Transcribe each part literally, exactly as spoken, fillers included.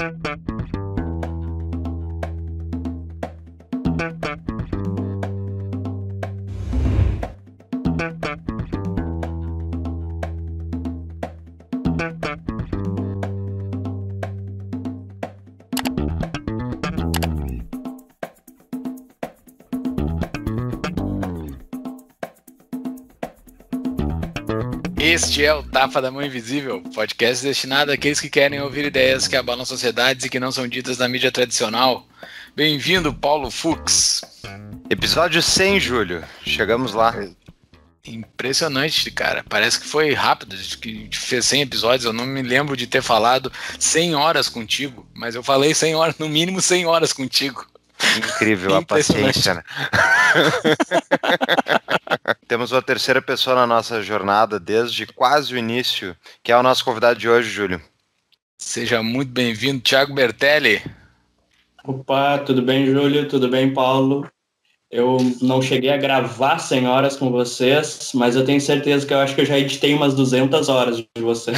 Este é o Tapa da Mão Invisível, podcast destinado àqueles que querem ouvir ideias que abalam sociedades e que não são ditas na mídia tradicional. Bem-vindo, Paulo Fux. Episódio cem, Júlio. Chegamos lá. Impressionante, cara. Parece que foi rápido. A gente fez cem episódios. Eu não me lembro de ter falado cem horas contigo, mas eu falei cem horas, no mínimo cem horas contigo. Incrível a paciência, né? Temos uma terceira pessoa na nossa jornada desde quase o início, que é o nosso convidado de hoje, Júlio. Seja muito bem-vindo, Thiago Bertelli. Opa, tudo bem, Júlio? Tudo bem, Paulo? Eu não cheguei a gravar cem horas com vocês, mas eu tenho certeza que eu acho que eu já editei umas duzentas horas de vocês.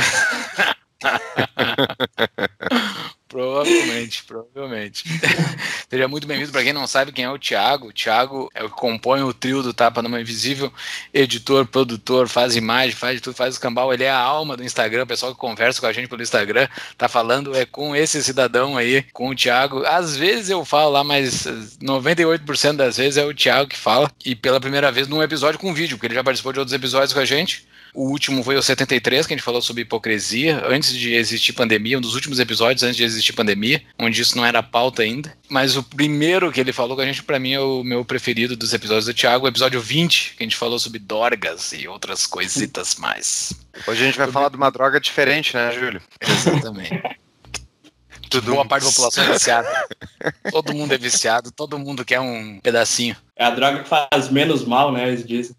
Provavelmente, provavelmente. Seja muito bem-vindo. Para quem não sabe quem é o Thiago, o Thiago é o que compõe o trio do Tapa da Mão Invisível, editor, produtor, faz imagem, faz tudo, faz escambau. Ele é a alma do Instagram, o pessoal que conversa com a gente pelo Instagram tá falando é com esse cidadão aí, com o Thiago. Às vezes eu falo lá, mas noventa e oito por cento das vezes é o Thiago que fala, e pela primeira vez num episódio com vídeo, porque ele já participou de outros episódios com a gente. O último foi o setenta e três, que a gente falou sobre hipocrisia, antes de existir pandemia, um dos últimos episódios antes de existir pandemia, onde isso não era pauta ainda. Mas o primeiro que ele falou com a gente, pra mim, é o meu preferido dos episódios do Thiago, o episódio vinte, que a gente falou sobre dorgas e outras coisitas mais. Hoje a gente vai sobre... falar de uma droga diferente, né, Júlio? Exatamente. Tudo boa parte da população é viciada. Todo mundo é viciado, todo mundo quer um pedacinho. É a droga que faz menos mal, né, eles dizem.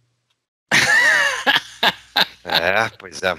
É, pois é.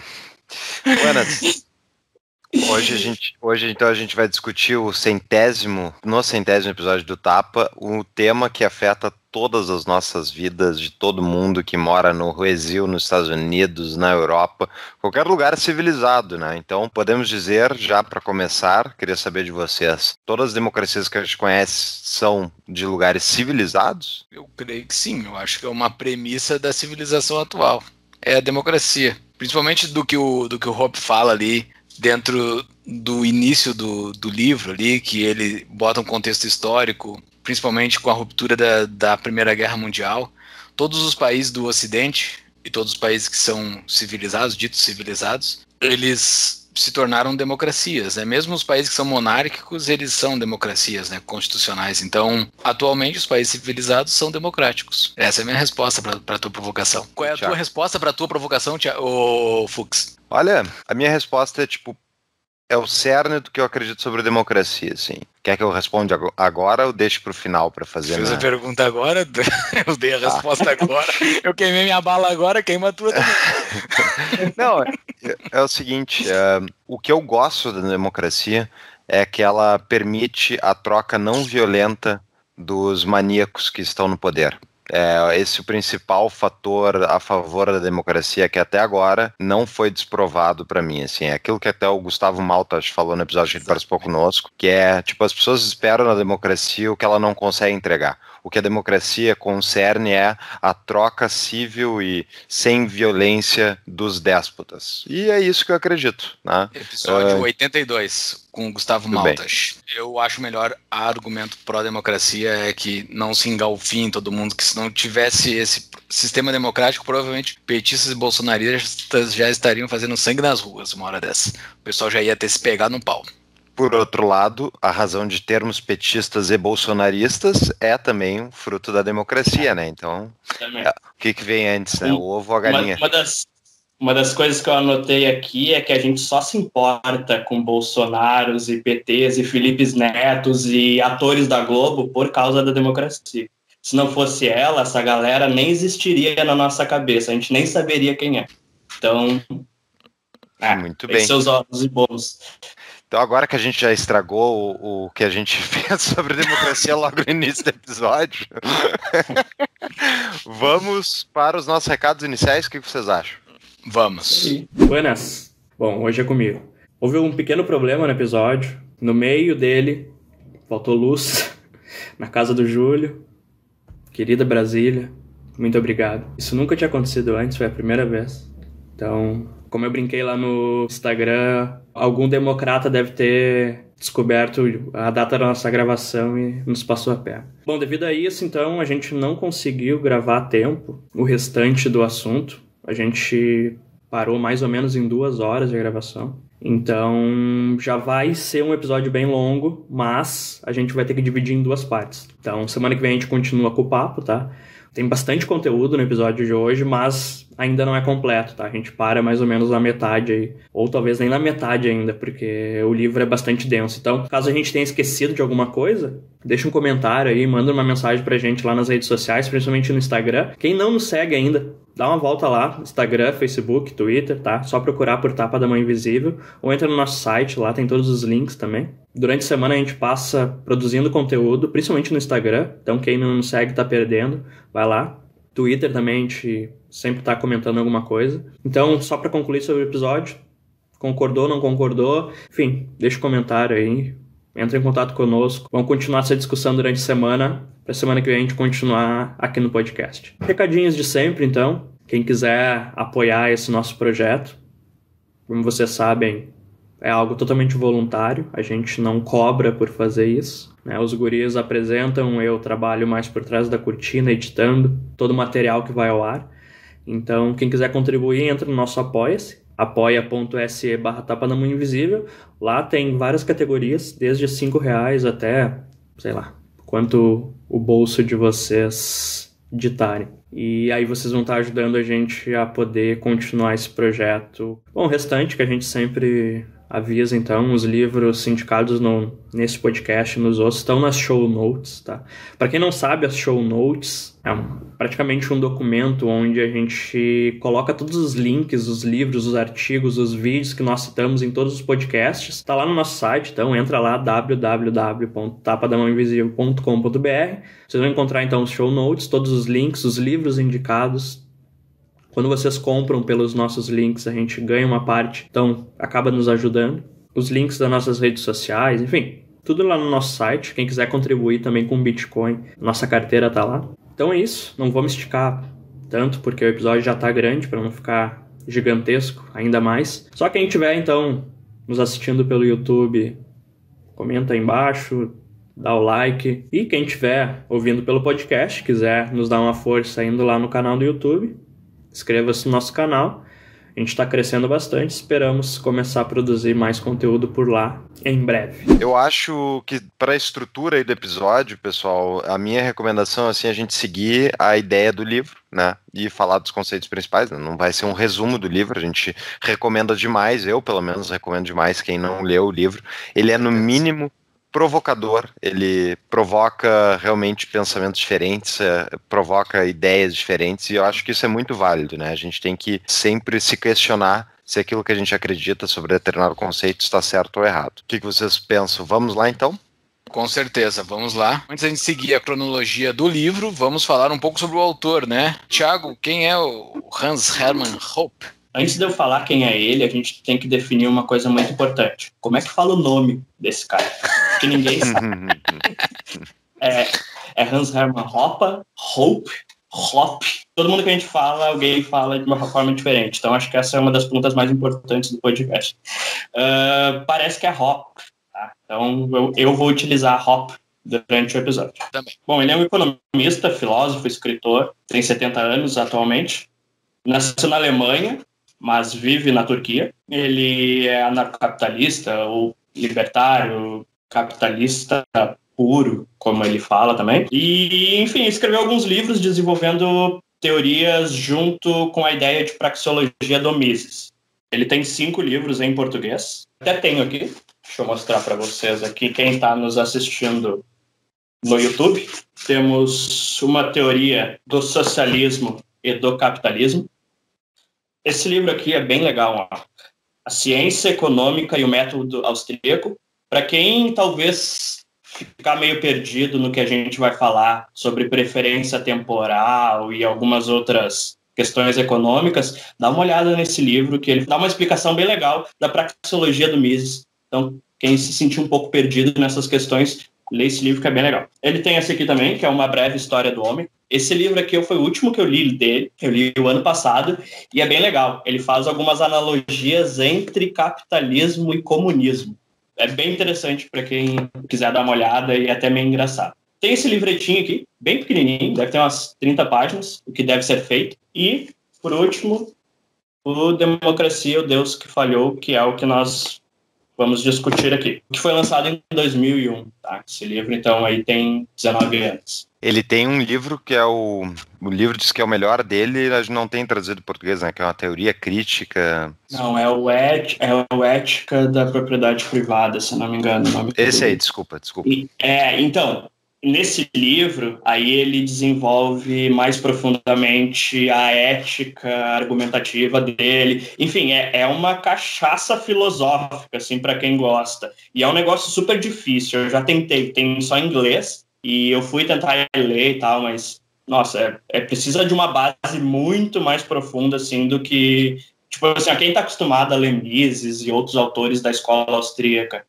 Buenas. Hoje, a gente, hoje então a gente vai discutir o centésimo, no centésimo episódio do Tapa, o tema que afeta todas as nossas vidas, de todo mundo que mora no Brasil, nos Estados Unidos, na Europa, qualquer lugar civilizado, né? Então podemos dizer, já para começar, queria saber de vocês, todas as democracias que a gente conhece são de lugares civilizados? Eu creio que sim, eu acho que é uma premissa da civilização atual. É a democracia, principalmente do que o, do que o Hoppe fala ali, dentro do início do, do livro ali, que ele bota um contexto histórico, principalmente com a ruptura da, da Primeira Guerra Mundial. Todos os países do Ocidente, e todos os países que são civilizados, ditos civilizados, eles se tornaram democracias, né? Mesmo os países que são monárquicos, eles são democracias, né? Constitucionais. Então, atualmente, os países civilizados são democráticos. Essa é a minha resposta para a tua provocação. Qual é a Tchau. tua resposta para a tua provocação, ô Fux? Olha, a minha resposta é tipo, é o cerne do que eu acredito sobre democracia, assim. Quer que eu responda agora ou deixe para o final para fazer? Fiz minha... a pergunta agora, eu dei a resposta ah. agora, eu queimei minha bala agora, queima a tua também. Não, é, é o seguinte, é, o que eu gosto da democracia é que ela permite a troca não violenta dos maníacos que estão no poder. É esse o principal fator a favor da democracia que até agora não foi desprovado para mim, assim, é aquilo que até o Gustavo Malta falou no episódio que ele participou conosco, que é, tipo, as pessoas esperam na democracia o que ela não consegue entregar. O que a democracia concerne é a troca civil e sem violência dos déspotas. E é isso que eu acredito, né? Episódio uh... oitenta e dois, com o Gustavo Maltas. Eu acho melhor argumento pró-democracia é que não se engalfinhe todo mundo, que se não tivesse esse sistema democrático, provavelmente petistas e bolsonaristas já estariam fazendo sangue nas ruas uma hora dessa. O pessoal já ia ter se pegado no pau. Por outro lado, a razão de termos petistas e bolsonaristas é também um fruto da democracia, né? Então, é, o que, que vem antes, né? O ovo ou a galinha? Uma, uma, das, uma das coisas que eu anotei aqui é que a gente só se importa com Bolsonaros e P Tês e Filipes Netos e atores da Globo por causa da democracia. Se não fosse ela, essa galera nem existiria na nossa cabeça, a gente nem saberia quem é. Então, é, muito bem. Seus ovos e bolos. Então, agora que a gente já estragou o, o que a gente fez sobre democracia logo no início do episódio, vamos para os nossos recados iniciais. O que vocês acham? Vamos. Buenas. Bom, hoje é comigo. Houve um pequeno problema no episódio. No meio dele, faltou luz, na casa do Júlio. Querida Brasília, muito obrigado. Isso nunca tinha acontecido antes, foi a primeira vez. Então, como eu brinquei lá no Instagram, algum democrata deve ter descoberto a data da nossa gravação e nos passou a perna. Bom, devido a isso, então, a gente não conseguiu gravar a tempo o restante do assunto. A gente parou mais ou menos em duas horas de gravação. Então, já vai ser um episódio bem longo, mas a gente vai ter que dividir em duas partes. Então, semana que vem a gente continua com o papo, tá? Tem bastante conteúdo no episódio de hoje, mas ainda não é completo, tá? A gente para mais ou menos na metade aí, ou talvez nem na metade ainda, porque o livro é bastante denso. Então, caso a gente tenha esquecido de alguma coisa, deixa um comentário aí, manda uma mensagem pra gente lá nas redes sociais, principalmente no Instagram. Quem não nos segue ainda, dá uma volta lá, Instagram, Facebook, Twitter, tá? Só procurar por Tapa da Mão Invisível, ou entra no nosso site, lá tem todos os links também. Durante a semana a gente passa produzindo conteúdo, principalmente no Instagram, então quem não nos segue tá perdendo, vai lá. Twitter também a gente sempre tá comentando alguma coisa. Então, só para concluir sobre o episódio, concordou, não concordou, enfim, deixa um comentário aí, entra em contato conosco, vamos continuar essa discussão durante a semana, para semana que vem a gente continuar aqui no podcast. Recadinhos de sempre, então, quem quiser apoiar esse nosso projeto, como vocês sabem, é algo totalmente voluntário, a gente não cobra por fazer isso, né? Os guris apresentam, eu trabalho mais por trás da cortina, editando todo o material que vai ao ar. Então, quem quiser contribuir, entra no nosso Apoia-se, apoia.se barra Tapa da Mão Invisível. Lá tem várias categorias, desde cinco reais até, sei lá, quanto o bolso de vocês ditarem. E aí vocês vão estar ajudando a gente a poder continuar esse projeto. Bom, o restante que a gente sempre avisa, então, os livros indicados no, nesse podcast, nos outros, estão nas show notes, tá? Para quem não sabe, as show notes é um, praticamente um documento onde a gente coloca todos os links, os livros, os artigos, os vídeos que nós citamos em todos os podcasts. Tá lá no nosso site, então entra lá, w w w ponto tapa da mão invisível ponto com ponto b r. Vocês vão encontrar, então, os show notes, todos os links, os livros indicados. Quando vocês compram pelos nossos links, a gente ganha uma parte, então acaba nos ajudando. Os links das nossas redes sociais, enfim, tudo lá no nosso site. Quem quiser contribuir também com Bitcoin, nossa carteira tá lá. Então é isso, não vou me esticar tanto, porque o episódio já tá grande, para não ficar gigantesco ainda mais. Só quem estiver, então, nos assistindo pelo YouTube, comenta aí embaixo, dá o like. E quem estiver ouvindo pelo podcast, quiser nos dar uma força indo lá no canal do YouTube, inscreva-se no nosso canal, a gente está crescendo bastante, esperamos começar a produzir mais conteúdo por lá em breve. Eu acho que para a estrutura aí do episódio, pessoal, a minha recomendação é assim, a gente seguir a ideia do livro, né, e falar dos conceitos principais, né? Não vai ser um resumo do livro, a gente recomenda demais, eu pelo menos recomendo demais quem não leu o livro, ele é no mínimo provocador, ele provoca realmente pensamentos diferentes, é, provoca ideias diferentes, e eu acho que isso é muito válido, né? A gente tem que sempre se questionar se aquilo que a gente acredita sobre determinado conceito está certo ou errado. O que, que vocês pensam? Vamos lá, então? Com certeza, vamos lá. Antes da gente seguir a cronologia do livro, vamos falar um pouco sobre o autor, né? Tiago, quem é o Hans Hermann Hoppe? Antes de eu falar quem é ele, a gente tem que definir uma coisa muito importante. Como é que fala o nome desse cara? Que ninguém sabe. é, é Hans Hermann Hoppe, Hope, Hoppe. Todo mundo que a gente fala, alguém fala de uma forma diferente. Então, acho que essa é uma das perguntas mais importantes do podcast. Uh, parece que é Hoppe. Tá? Então, eu, eu vou utilizar Hoppe durante o episódio. Também. Bom, ele é um economista, filósofo, escritor, tem setenta anos atualmente. Nasceu na Alemanha, mas vive na Turquia. Ele é anarcocapitalista ou libertário, capitalista puro, como ele fala também. E, enfim, escreveu alguns livros desenvolvendo teorias junto com a ideia de praxeologia do Mises. Ele tem cinco livros em português. Até tenho aqui. Deixa eu mostrar para vocês aqui, quem está nos assistindo no YouTube. Temos uma teoria do socialismo e do capitalismo. Esse livro aqui é bem legal, ó. A Ciência Econômica e o Método Austríaco. Para quem talvez ficar meio perdido no que a gente vai falar sobre preferência temporal e algumas outras questões econômicas, dá uma olhada nesse livro, que ele dá uma explicação bem legal da praxeologia do Mises. Então, quem se sentir um pouco perdido nessas questões, lê esse livro que é bem legal. Ele tem esse aqui também, que é Uma Breve História do Homem. Esse livro aqui foi o último que eu li dele, eu li o ano passado, e é bem legal. Ele faz algumas analogias entre capitalismo e comunismo. É bem interessante para quem quiser dar uma olhada e é até meio engraçado. Tem esse livretinho aqui, bem pequenininho, deve ter umas trinta páginas, o que deve ser feito. E, por último, o Democracia, o Deus que Falhou, que é o que nós vamos discutir aqui. Que foi lançado em dois mil e um, tá? Esse livro, então, aí tem dezenove anos. Ele tem um livro que é o... O livro diz que é o melhor dele, a gente não tem traduzido em português, né? Que é uma teoria crítica... Não, é o, et, é o Ética da Propriedade Privada, se não me engano. O nome Esse aí, desculpa, desculpa. E, é, então... Nesse livro, aí ele desenvolve mais profundamente a ética argumentativa dele. Enfim, é, é uma cachaça filosófica, assim, para quem gosta. E é um negócio super difícil. Eu já tentei, tem só em inglês, e eu fui tentar ler e tal, mas, nossa, é, é precisa de uma base muito mais profunda, assim, do que... Tipo assim, quem está acostumado a ler Mises e outros autores da escola austríaca,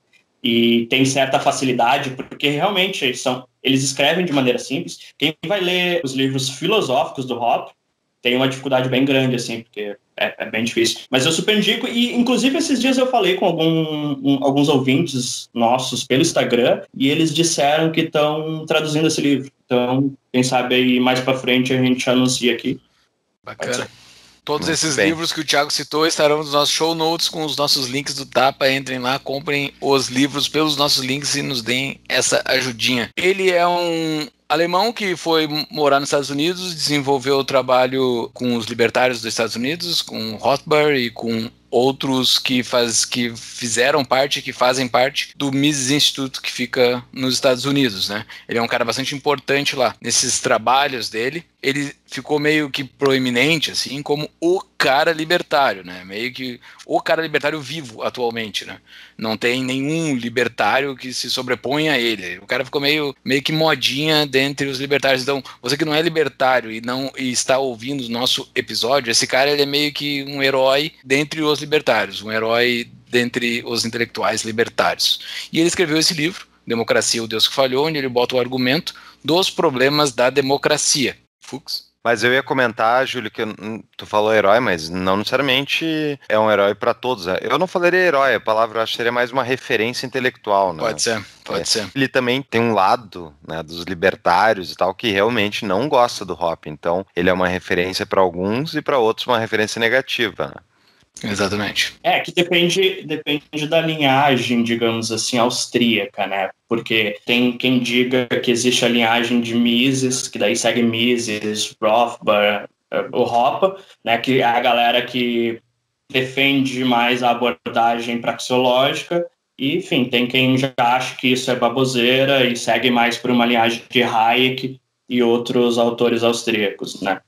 e tem certa facilidade, porque realmente eles, são, eles escrevem de maneira simples. Quem vai ler os livros filosóficos do Hoppe tem uma dificuldade bem grande, assim, porque é, é bem difícil. Mas eu super indico, e inclusive esses dias eu falei com algum, um, alguns ouvintes nossos pelo Instagram, e eles disseram que estão traduzindo esse livro. Então, quem sabe aí mais para frente a gente anuncia aqui. Bacana. Todos Muito esses bem. livros que o Thiago citou estarão nos nossos show notes com os nossos links do Tapa. Entrem lá, comprem os livros pelos nossos links e nos deem essa ajudinha. Ele é um alemão que foi morar nos Estados Unidos, desenvolveu o trabalho com os libertários dos Estados Unidos, com Rothbard e com outros que, faz, que fizeram parte, que fazem parte do Mises Institute, que fica nos Estados Unidos, né? Ele é um cara bastante importante lá. Nesses trabalhos dele, ele ficou meio que proeminente, assim, como o cara libertário, né? Meio que o cara libertário vivo atualmente, né? Não tem nenhum libertário que se sobreponha a ele. O cara ficou meio, meio que modinha dentre os libertários. Então, você que não é libertário e não e está ouvindo o nosso episódio, esse cara ele é meio que um herói dentre os libertários, um herói dentre os intelectuais libertários. E ele escreveu esse livro, Democracia, o Deus que Falhou, onde ele bota o argumento dos problemas da democracia. Fux? Mas eu ia comentar, Júlio, que tu falou herói, mas não necessariamente é um herói para todos. Né? Eu não falaria herói, a palavra eu acho que seria mais uma referência intelectual. Né? Pode ser, pode é. ser. Ele também tem um lado, né, dos libertários e tal, que realmente não gosta do Hoppe. Então, ele é uma referência para alguns e para outros uma referência negativa. Né? Exatamente. É, que depende, depende da linhagem, digamos assim, austríaca, né? Porque tem quem diga que existe a linhagem de Mises, que daí segue Mises, Rothbard, o Hoppe, né? Que é a galera que defende mais a abordagem praxeológica. E, enfim, tem quem já acha que isso é baboseira e segue mais por uma linhagem de Hayek e outros autores austríacos, né?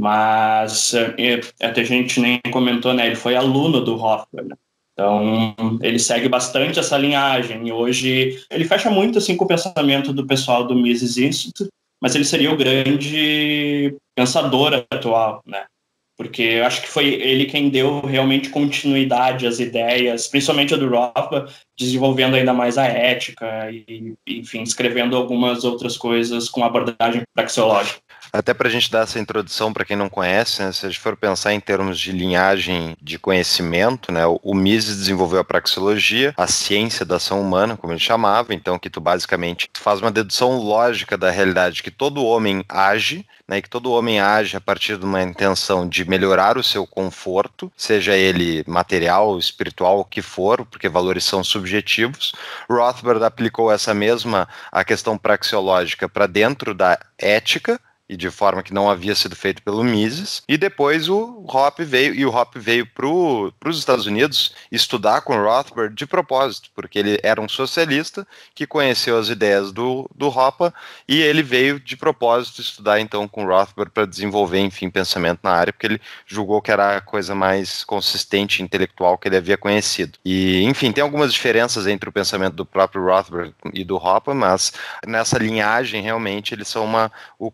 Mas até a gente nem comentou, né? Ele foi aluno do Rothbard, né? Então ele segue bastante essa linhagem e hoje ele fecha muito assim com o pensamento do pessoal do Mises Institute, mas ele seria o grande pensador atual, né? Porque eu acho que foi ele quem deu realmente continuidade às ideias, principalmente a do Rothbard, desenvolvendo ainda mais a ética e, enfim, escrevendo algumas outras coisas com abordagem praxeológica. Até para a gente dar essa introdução para quem não conhece, né, se a gente for pensar em termos de linhagem de conhecimento, né, o Mises desenvolveu a praxeologia, a ciência da ação humana, como ele chamava, então que tu basicamente tu faz uma dedução lógica da realidade, que todo homem age, né, que todo homem age a partir de uma intenção de melhorar o seu conforto, seja ele material, espiritual, o que for, porque valores são subjetivos. Rothbard aplicou essa mesma a questão praxeológica para dentro da ética, e de forma que não havia sido feito pelo Mises, e depois o Hoppe veio, e o Hoppe veio para os Estados Unidos estudar com o Rothbard de propósito, porque ele era um socialista que conheceu as ideias do, do Hoppe, e ele veio de propósito estudar então com o Rothbard para desenvolver, enfim, pensamento na área, porque ele julgou que era a coisa mais consistente intelectual que ele havia conhecido. E, enfim, tem algumas diferenças entre o pensamento do próprio Rothbard e do Hoppe, mas nessa linhagem, realmente, eles são uma, o contínuo.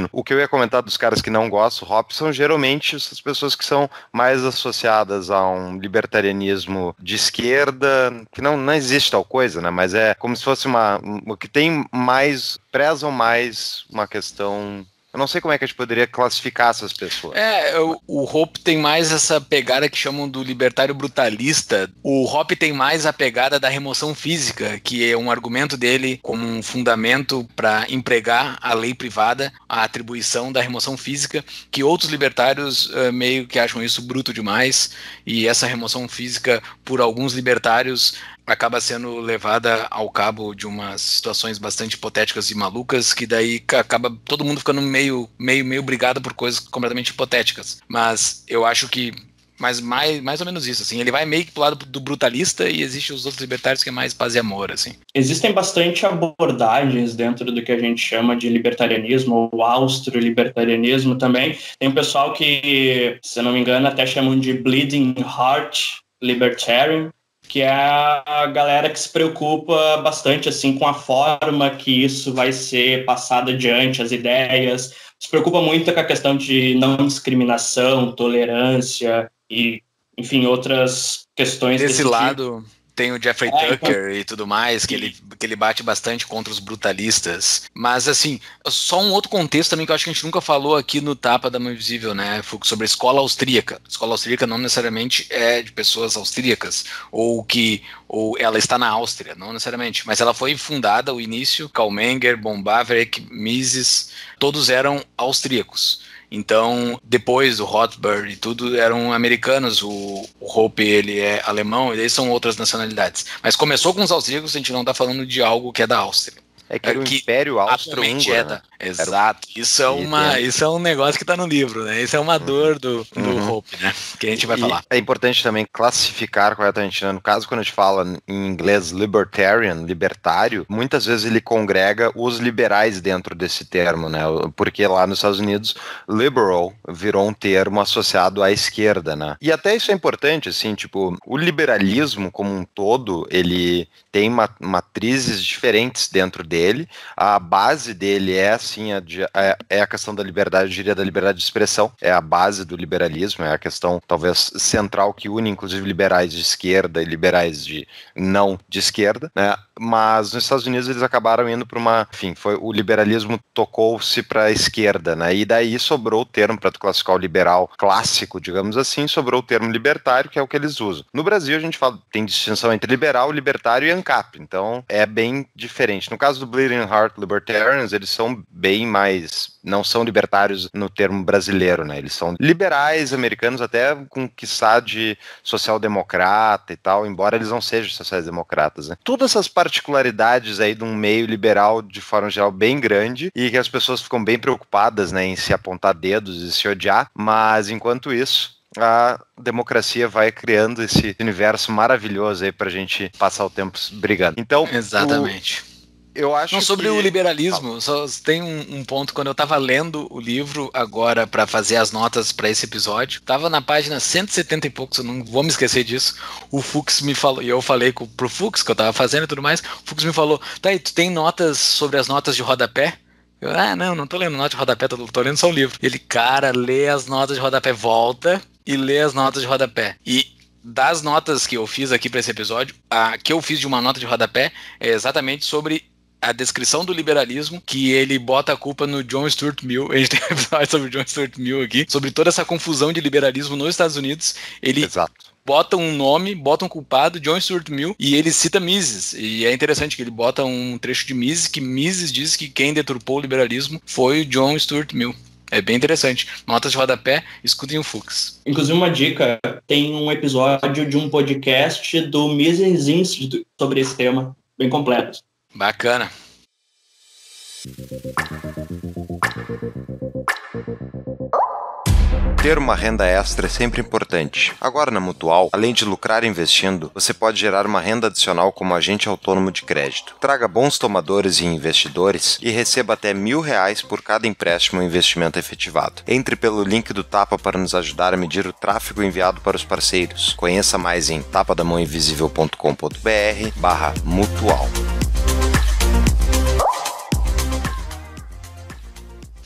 o que eu ia comentar dos caras que não gostam do Hoppe são geralmente essas pessoas que são mais associadas a um libertarianismo de esquerda, que não, não existe tal coisa, né? Mas é como se fosse uma... o que tem mais... prezam mais uma questão... Eu não sei como é que a gente poderia classificar essas pessoas. É, o, o Hoppe tem mais essa pegada que chamam do libertário brutalista. O Hoppe tem mais a pegada da remoção física, que é um argumento dele como um fundamento para empregar a lei privada, a atribuição da remoção física, que outros libertários uh, meio que acham isso bruto demais, e essa remoção física, por alguns libertários, acaba sendo levada ao cabo de umas situações bastante hipotéticas e malucas, que daí acaba todo mundo ficando meio, meio, meio brigado por coisas completamente hipotéticas. Mas eu acho que mais, mais, mais ou menos isso, assim, ele vai meio que pro lado do brutalista e existe os outros libertários que é mais paz e amor, assim. Existem bastante abordagens dentro do que a gente chama de libertarianismo, ou austro-libertarianismo também. Tem um pessoal que, se eu não me engano, até chamam de Bleeding Heart Libertarian, que é a galera que se preocupa bastante assim, com a forma que isso vai ser passado adiante, as ideias, se preocupa muito com a questão de não discriminação, tolerância e, enfim, outras questões desse, desse lado... tipo. Tem o Jeffrey é, Tucker então... e tudo mais, que ele, que ele bate bastante contra os brutalistas. Mas, assim, só um outro contexto também que eu acho que a gente nunca falou aqui no Tapa da Mão Invisível, né, Fux, sobre a escola austríaca. A escola austríaca não necessariamente é de pessoas austríacas, ou que ou ela está na Áustria, não necessariamente. Mas ela foi fundada, o início, Karl Menger, von Bavarick, Mises, todos eram austríacos. Então, depois o Rothbard e tudo eram americanos, o, o Hoppe, ele é alemão, e eles são outras nacionalidades. Mas começou com os austríacos, a gente não está falando de algo que é da Áustria. É que era o Império Austro-Húngaro, é né? Exato. Isso é, uma, isso é um negócio que está no livro, né? Isso é uma dor do, do uhum. Hoppe, né? Que a gente vai e falar. É importante também classificar corretamente, né? No caso, quando a gente fala em inglês libertarian, libertário, muitas vezes ele congrega os liberais dentro desse termo, né? Porque lá nos Estados Unidos, liberal virou um termo associado à esquerda, né? E até isso é importante, assim, tipo, o liberalismo como um todo, ele tem matrizes diferentes dentro dele. Dele. A base dele é assim, a, a, é a questão da liberdade, eu diria da liberdade de expressão, é a base do liberalismo, é a questão talvez central que une inclusive liberais de esquerda e liberais de não de esquerda, né? Mas nos Estados Unidos eles acabaram indo para uma, enfim, foi, o liberalismo tocou-se para a esquerda, né? E daí sobrou o termo, para classificar o liberal clássico, digamos assim, sobrou o termo libertário, que é o que eles usam. No Brasil a gente fala, tem distinção entre liberal, libertário e ANCAP, então é bem diferente. No caso do Bleeding Heart Libertarians, eles são bem mais... não são libertários no termo brasileiro, né? Eles são liberais americanos, até com quiçá de social-democrata e tal, embora eles não sejam sociais-democratas, né? Todas essas particularidades aí de um meio liberal, de forma geral, bem grande, e que as pessoas ficam bem preocupadas, né, em se apontar dedos e se odiar, mas enquanto isso, a democracia vai criando esse universo maravilhoso aí pra gente passar o tempo brigando. Então, exatamente. O... Eu acho Não, sobre que... o liberalismo, só tem um, um ponto, quando eu estava lendo o livro agora para fazer as notas para esse episódio, estava na página cento e setenta e poucos, eu não vou me esquecer disso, o Fux me falou, e eu falei com, pro Fux que eu estava fazendo e tudo mais, o Fux me falou, tá, e tu tem notas sobre as notas de rodapé? Eu, ah, não, não tô lendo nota de rodapé, tô, tô lendo só o livro. Ele, cara, lê as notas de rodapé, volta e lê as notas de rodapé. E das notas que eu fiz aqui para esse episódio, a que eu fiz de uma nota de rodapé é exatamente sobre a descrição do liberalismo, que ele bota a culpa no John Stuart Mill. A gente tem um episódio sobre o John Stuart Mill aqui, sobre toda essa confusão de liberalismo nos Estados Unidos. Ele Exato. bota um nome, bota um culpado, John Stuart Mill, e ele cita Mises. E é interessante que ele bota um trecho de Mises, que Mises diz que quem deturpou o liberalismo foi o John Stuart Mill. É bem interessante. Notas de rodapé, escutem o Fux. Inclusive, uma dica, tem um episódio de um podcast do Mises Institute sobre esse tema, bem completo. Bacana. Ter uma renda extra é sempre importante. Agora na Mutual, além de lucrar investindo, você pode gerar uma renda adicional como agente autônomo de crédito. Traga bons tomadores e investidores e receba até mil reais por cada empréstimo ou investimento efetivado. Entre pelo link do Tapa para nos ajudar a medir o tráfego enviado para os parceiros. Conheça mais em tapadamãoinvisível.com.br barra mutual.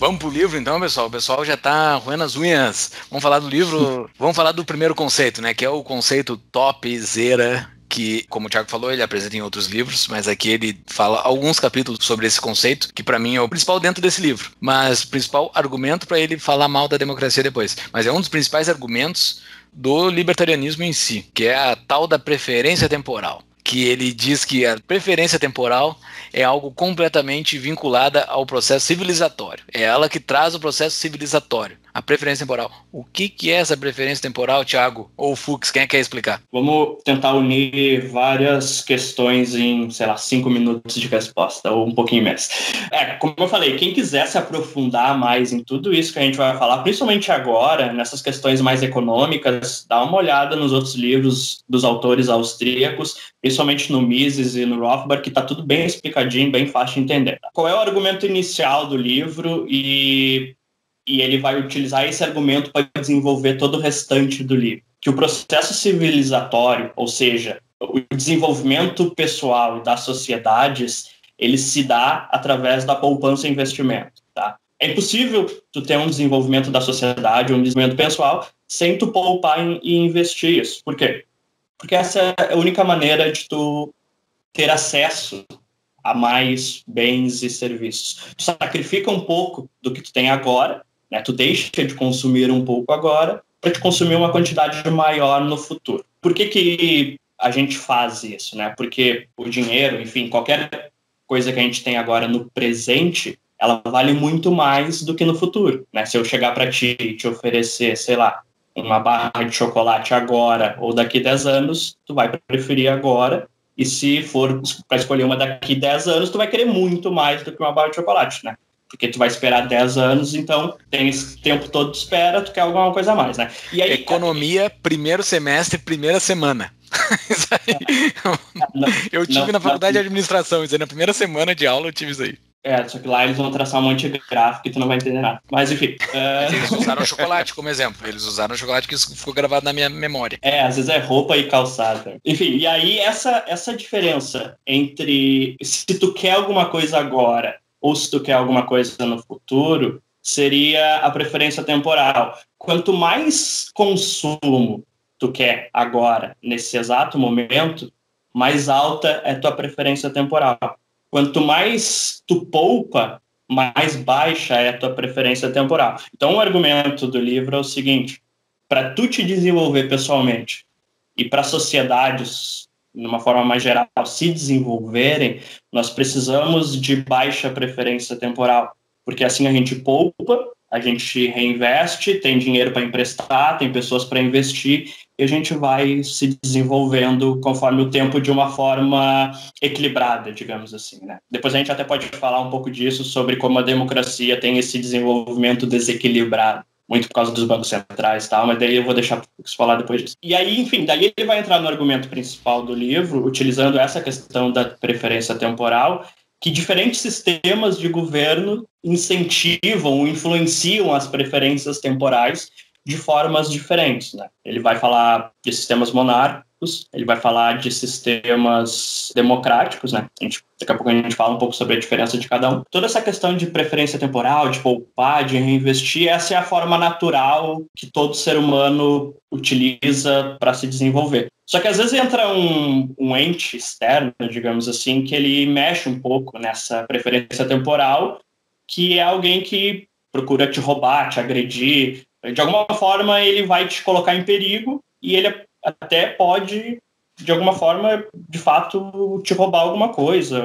Vamos pro livro então, pessoal. O pessoal já tá roendo as unhas. Vamos falar do livro. Vamos falar do primeiro conceito, né? Que é o conceito topzera, que, como o Thiago falou, ele apresenta em outros livros, mas aqui ele fala alguns capítulos sobre esse conceito, que pra mim é o principal dentro desse livro. Mas o principal argumento pra ele falar mal da democracia depois. Mas é um dos principais argumentos do libertarianismo em si, que é a tal da preferência temporal. Que ele diz que a preferência temporal é algo completamente vinculada ao processo civilizatório. É ela que traz o processo civilizatório, a preferência temporal. O que, que é essa preferência temporal, Thiago? Ou Fux, quem é que quer explicar? Vamos tentar unir várias questões em, sei lá, cinco minutos de resposta, ou um pouquinho mais. É, como eu falei, quem quiser se aprofundar mais em tudo isso que a gente vai falar, principalmente agora, nessas questões mais econômicas, dá uma olhada nos outros livros dos autores austríacos, principalmente no Mises e no Rothbard, que está tudo bem explicadinho, bem fácil de entender. Qual é o argumento inicial do livro e, e ele vai utilizar esse argumento para desenvolver todo o restante do livro. Que o processo civilizatório, ou seja, o desenvolvimento pessoal das sociedades, ele se dá através da poupança e investimento. Tá? É impossível tu ter um desenvolvimento da sociedade, um desenvolvimento pessoal, sem tu poupar e investir isso. Por quê? Porque essa é a única maneira de tu ter acesso a mais bens e serviços. Tu sacrifica um pouco do que tu tem agora, né? Tu deixa de consumir um pouco agora para te consumir uma quantidade maior no futuro. Por que que a gente faz isso, né? Porque o dinheiro, enfim, qualquer coisa que a gente tem agora no presente, ela vale muito mais do que no futuro, né? Se eu chegar para ti e te oferecer, sei lá, uma barra de chocolate agora ou daqui dez anos, tu vai preferir agora. E se for para escolher uma daqui dez anos, tu vai querer muito mais do que uma barra de chocolate, né? Porque tu vai esperar dez anos, então tem esse tempo todo de espera, tu quer alguma coisa a mais, né? E aí, economia, primeiro semestre, primeira semana. Isso aí. Não, eu tive não, na faculdade não, de administração, isso aí, na primeira semana de aula eu tive isso aí. É, só que lá eles vão traçar um monte de gráfico e tu não vai entender nada. Mas enfim. Mas eles usaram o chocolate como exemplo. Eles usaram o chocolate que isso ficou gravado na minha memória. É, às vezes é roupa e calçada. Enfim, e aí essa, essa diferença entre se tu quer alguma coisa agora ou se tu quer alguma coisa no futuro seria a preferência temporal. Quanto mais consumo tu quer agora, nesse exato momento, mais alta é tua preferência temporal. Quanto mais tu poupa, mais baixa é a tua preferência temporal. Então, o argumento do livro é o seguinte: para tu te desenvolver pessoalmente e para sociedades, de uma forma mais geral, se desenvolverem, nós precisamos de baixa preferência temporal, porque assim a gente poupa, a gente reinveste, tem dinheiro para emprestar, tem pessoas para investir, e a gente vai se desenvolvendo conforme o tempo de uma forma equilibrada, digamos assim, né? Depois a gente até pode falar um pouco disso, sobre como a democracia tem esse desenvolvimento desequilibrado, muito por causa dos bancos centrais e tal, mas daí eu vou deixar para falar depois disso. E aí, enfim, daí ele vai entrar no argumento principal do livro, utilizando essa questão da preferência temporal, que diferentes sistemas de governo incentivam, influenciam as preferências temporais de formas diferentes, né? Ele vai falar de sistemas monárquicos, ele vai falar de sistemas democráticos, né? A gente, daqui a pouco a gente fala um pouco sobre a diferença de cada um. Toda essa questão de preferência temporal, de poupar, de reinvestir, essa é a forma natural que todo ser humano utiliza para se desenvolver. Só que às vezes entra um, um ente externo, digamos assim, que ele mexe um pouco nessa preferência temporal, que é alguém que procura te roubar, te agredir. De alguma forma, ele vai te colocar em perigo e ele até pode, de alguma forma, de fato, te roubar alguma coisa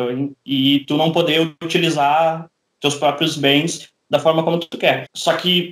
e tu não poder utilizar teus próprios bens da forma como tu quer. Só que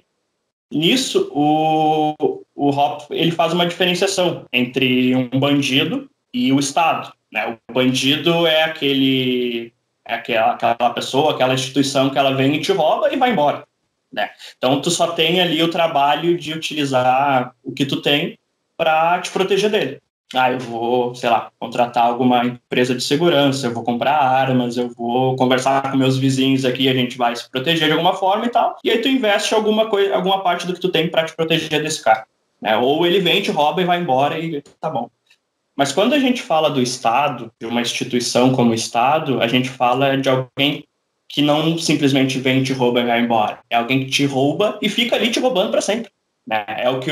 nisso, o, o Hoppe, ele faz uma diferenciação entre um bandido e o Estado, né? O bandido é aquele, é aquela, aquela pessoa, aquela instituição que ela vem e te rouba e vai embora, né? Então, tu só tem ali o trabalho de utilizar o que tu tem para te proteger dele. Ah, eu vou, sei lá, contratar alguma empresa de segurança, eu vou comprar armas, eu vou conversar com meus vizinhos aqui, a gente vai se proteger de alguma forma e tal. E aí tu investe alguma coisa, alguma parte do que tu tem para te proteger desse cara, né? Ou ele vem, te rouba e vai embora e tá bom. Mas quando a gente fala do Estado, de uma instituição como o Estado, a gente fala de alguém que não simplesmente vem, te rouba e vai embora. É alguém que te rouba e fica ali te roubando para sempre. Né? É o que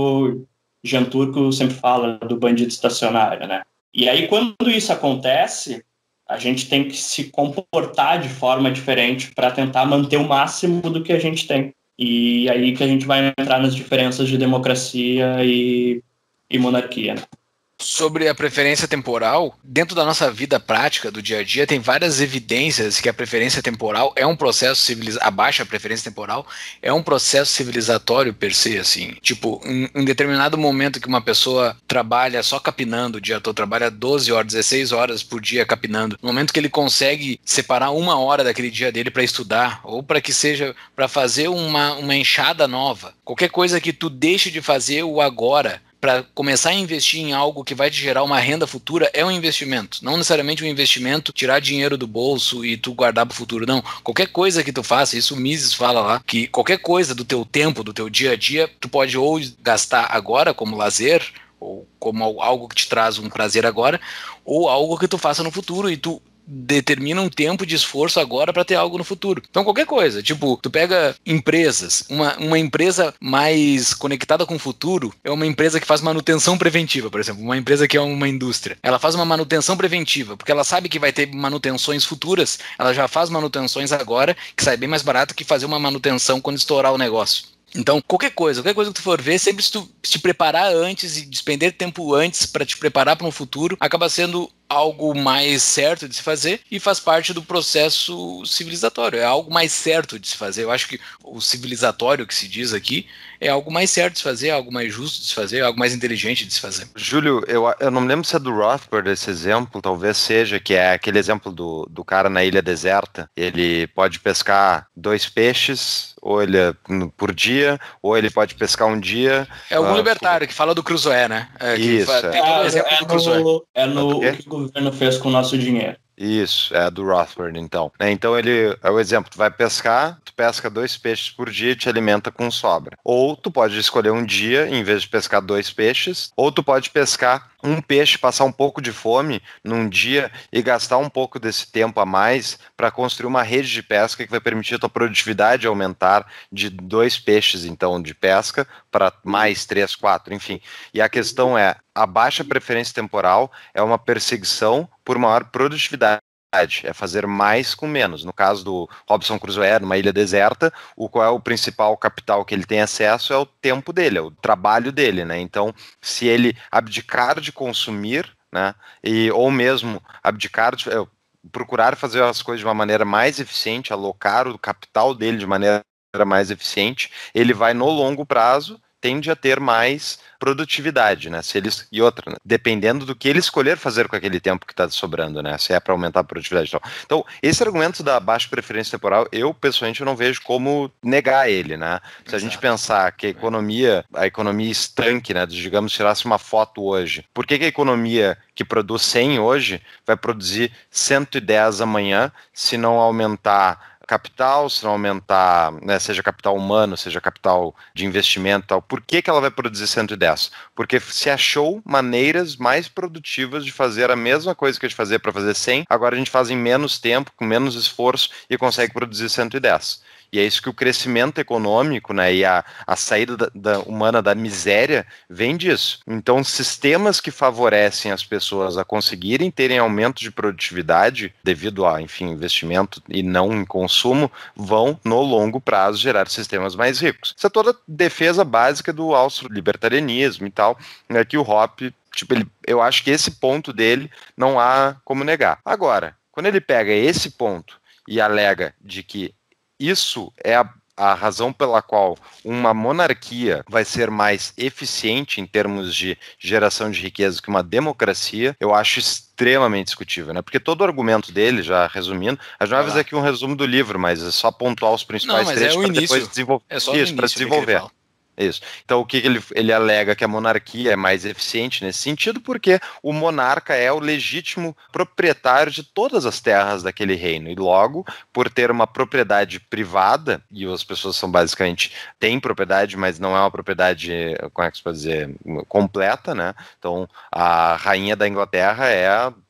o Jean Turco sempre fala do bandido estacionário. Né? E aí, quando isso acontece, a gente tem que se comportar de forma diferente para tentar manter o máximo do que a gente tem. E aí que a gente vai entrar nas diferenças de democracia e, e monarquia. Né? Sobre a preferência temporal, dentro da nossa vida prática, do dia a dia, tem várias evidências que a preferência temporal é um processo civilizatório, a baixa preferência temporal é um processo civilizatório per se, assim. Tipo, em, em determinado momento que uma pessoa trabalha só capinando o dia todo, trabalha doze horas, dezesseis horas por dia capinando, no momento que ele consegue separar uma hora daquele dia dele para estudar, ou para que seja para fazer uma, uma enxada nova, qualquer coisa que tu deixe de fazer o agora, para começar a investir em algo que vai te gerar uma renda futura, é um investimento. Não necessariamente um investimento, tirar dinheiro do bolso e tu guardar para o futuro, não. Qualquer coisa que tu faça, isso o Mises fala lá, que qualquer coisa do teu tempo, do teu dia a dia, tu pode ou gastar agora como lazer, ou como algo que te traz um prazer agora, ou algo que tu faça no futuro e tu determina um tempo de esforço agora para ter algo no futuro. Então qualquer coisa, tipo, tu pega empresas, uma, uma empresa mais conectada com o futuro é uma empresa que faz manutenção preventiva, por exemplo, uma empresa que é uma indústria. Ela faz uma manutenção preventiva, porque ela sabe que vai ter manutenções futuras, ela já faz manutenções agora, que sai bem mais barato que fazer uma manutenção quando estourar o negócio. Então, qualquer coisa, qualquer coisa que tu for ver, sempre se tu te preparar antes e despender tempo antes para te preparar para um futuro, acaba sendo algo mais certo de se fazer e faz parte do processo civilizatório, é algo mais certo de se fazer. Eu acho que o civilizatório que se diz aqui é algo mais certo de se fazer, algo mais justo de se fazer, algo mais inteligente de se fazer. Júlio, eu, eu não me lembro se é do Rothbard esse exemplo, talvez seja, que é aquele exemplo do, do cara na ilha deserta. Ele pode pescar dois peixes ou ele por dia, ou ele pode pescar um dia. É algum uh, libertário que fala do Cruzoé, né? É, que Isso, fala, é. tem todo o É, exemplo é do Cruzoé. no, é no Do quê? o que o governo fez com o nosso dinheiro. Isso, é do Rothbard, então. É, então ele, é o exemplo, tu vai pescar, tu pesca dois peixes por dia e te alimenta com sobra. Ou tu pode escolher um dia, em vez de pescar dois peixes, ou tu pode pescar um peixe, passar um pouco de fome num dia e gastar um pouco desse tempo a mais para construir uma rede de pesca que vai permitir a tua produtividade aumentar de dois peixes, então, de pesca para mais três, quatro, enfim. E a questão é, a baixa preferência temporal é uma perseguição por maior produtividade. É fazer mais com menos. No caso do Robinson Crusoe, numa ilha deserta, o qual é o principal capital que ele tem acesso é o tempo dele, é o trabalho dele, né? Então, se ele abdicar de consumir, né, e, ou mesmo abdicar de é, procurar fazer as coisas de uma maneira mais eficiente, alocar o capital dele de maneira mais eficiente, ele vai, no longo prazo, tende a ter mais produtividade, né? Se eles, e outra, né? Dependendo do que ele escolher fazer com aquele tempo que está sobrando, né? Se é para aumentar a produtividade. Então, então, esse argumento da baixa preferência temporal, eu, pessoalmente, eu não vejo como negar ele, né? Se a gente pensar que a economia, a economia estanque, né? Digamos, tirasse uma foto hoje, por que que a economia que produz cem hoje vai produzir cento e dez amanhã, se não aumentar capital, se não aumentar, né, seja capital humano, seja capital de investimento e tal, por que que ela vai produzir cento e dez? Porque se achou maneiras mais produtivas de fazer a mesma coisa que a gente fazia para fazer cem, agora a gente faz em menos tempo, com menos esforço e consegue produzir cento e dez. E é isso que o crescimento econômico, né, e a, a saída da, da humana da miséria vem disso. Então, sistemas que favorecem as pessoas a conseguirem terem aumento de produtividade devido a, enfim, investimento e não em consumo, vão, no longo prazo, gerar sistemas mais ricos. Isso é toda a defesa básica do austro-libertarianismo e tal, né, que o Hoppe, tipo, ele, eu acho que esse ponto dele não há como negar. Agora, quando ele pega esse ponto e alega de que isso é a, a razão pela qual uma monarquia vai ser mais eficiente em termos de geração de riqueza que uma democracia, eu acho extremamente discutível, né? Porque todo o argumento dele, já resumindo, a gente não vai fazer aqui um resumo do livro, mas é só pontuar os principais não, trechos é para depois desenvolver. É só isso, para desenvolver. Isso. Então, o que ele, ele alega que a monarquia é mais eficiente nesse sentido, porque o monarca é o legítimo proprietário de todas as terras daquele reino, e logo, por ter uma propriedade privada, e as pessoas são basicamente, têm propriedade, mas não é uma propriedade, como é que se pode dizer, completa, né? Então, a rainha da Inglaterra é a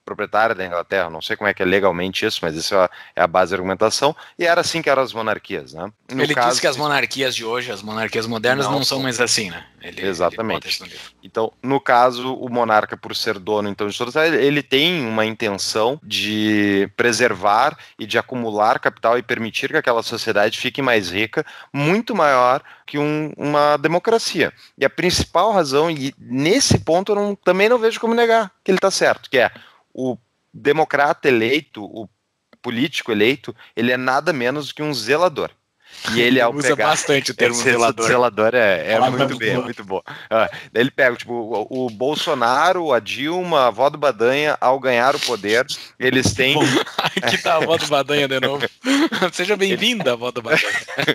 proprietária da Inglaterra, não sei como é que é legalmente isso, mas isso é a base da argumentação, e era assim que eram as monarquias, né? No ele caso, disse que as monarquias de hoje, as monarquias modernas, não, não são mais assim, né? Ele, exatamente. Ele então, no caso, o monarca, por ser dono então, de todas, ele tem uma intenção de preservar e de acumular capital e permitir que aquela sociedade fique mais rica, muito maior que um, uma democracia. E a principal razão, e nesse ponto eu não, também não vejo como negar que ele está certo, que é o democrata eleito, o político eleito, ele é nada menos do que um zelador. E ele, ao usa pegar, bastante o termo zelador. Zelador é, é muito bem, é muito bom. Ah, daí ele pega, tipo, o, o Bolsonaro, a Dilma, a avó do Badanha, ao ganhar o poder, eles têm... Aqui tá a avó do Badanha de novo. Seja bem-vinda, avó do Badanha.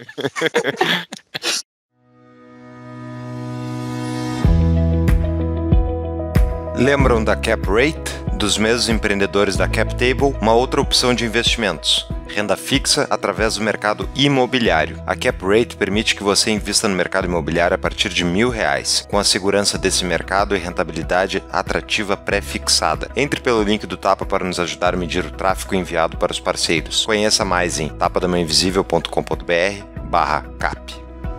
Lembram da Cap Rate? Dos mesmos empreendedores da Cap Table, uma outra opção de investimentos. Renda fixa através do mercado imobiliário. A Cap Rate permite que você invista no mercado imobiliário a partir de mil reais, com a segurança desse mercado e rentabilidade atrativa pré-fixada. Entre pelo link do Tapa para nos ajudar a medir o tráfego enviado para os parceiros. Conheça mais em tapadamãoinvisível ponto com ponto br barra cap.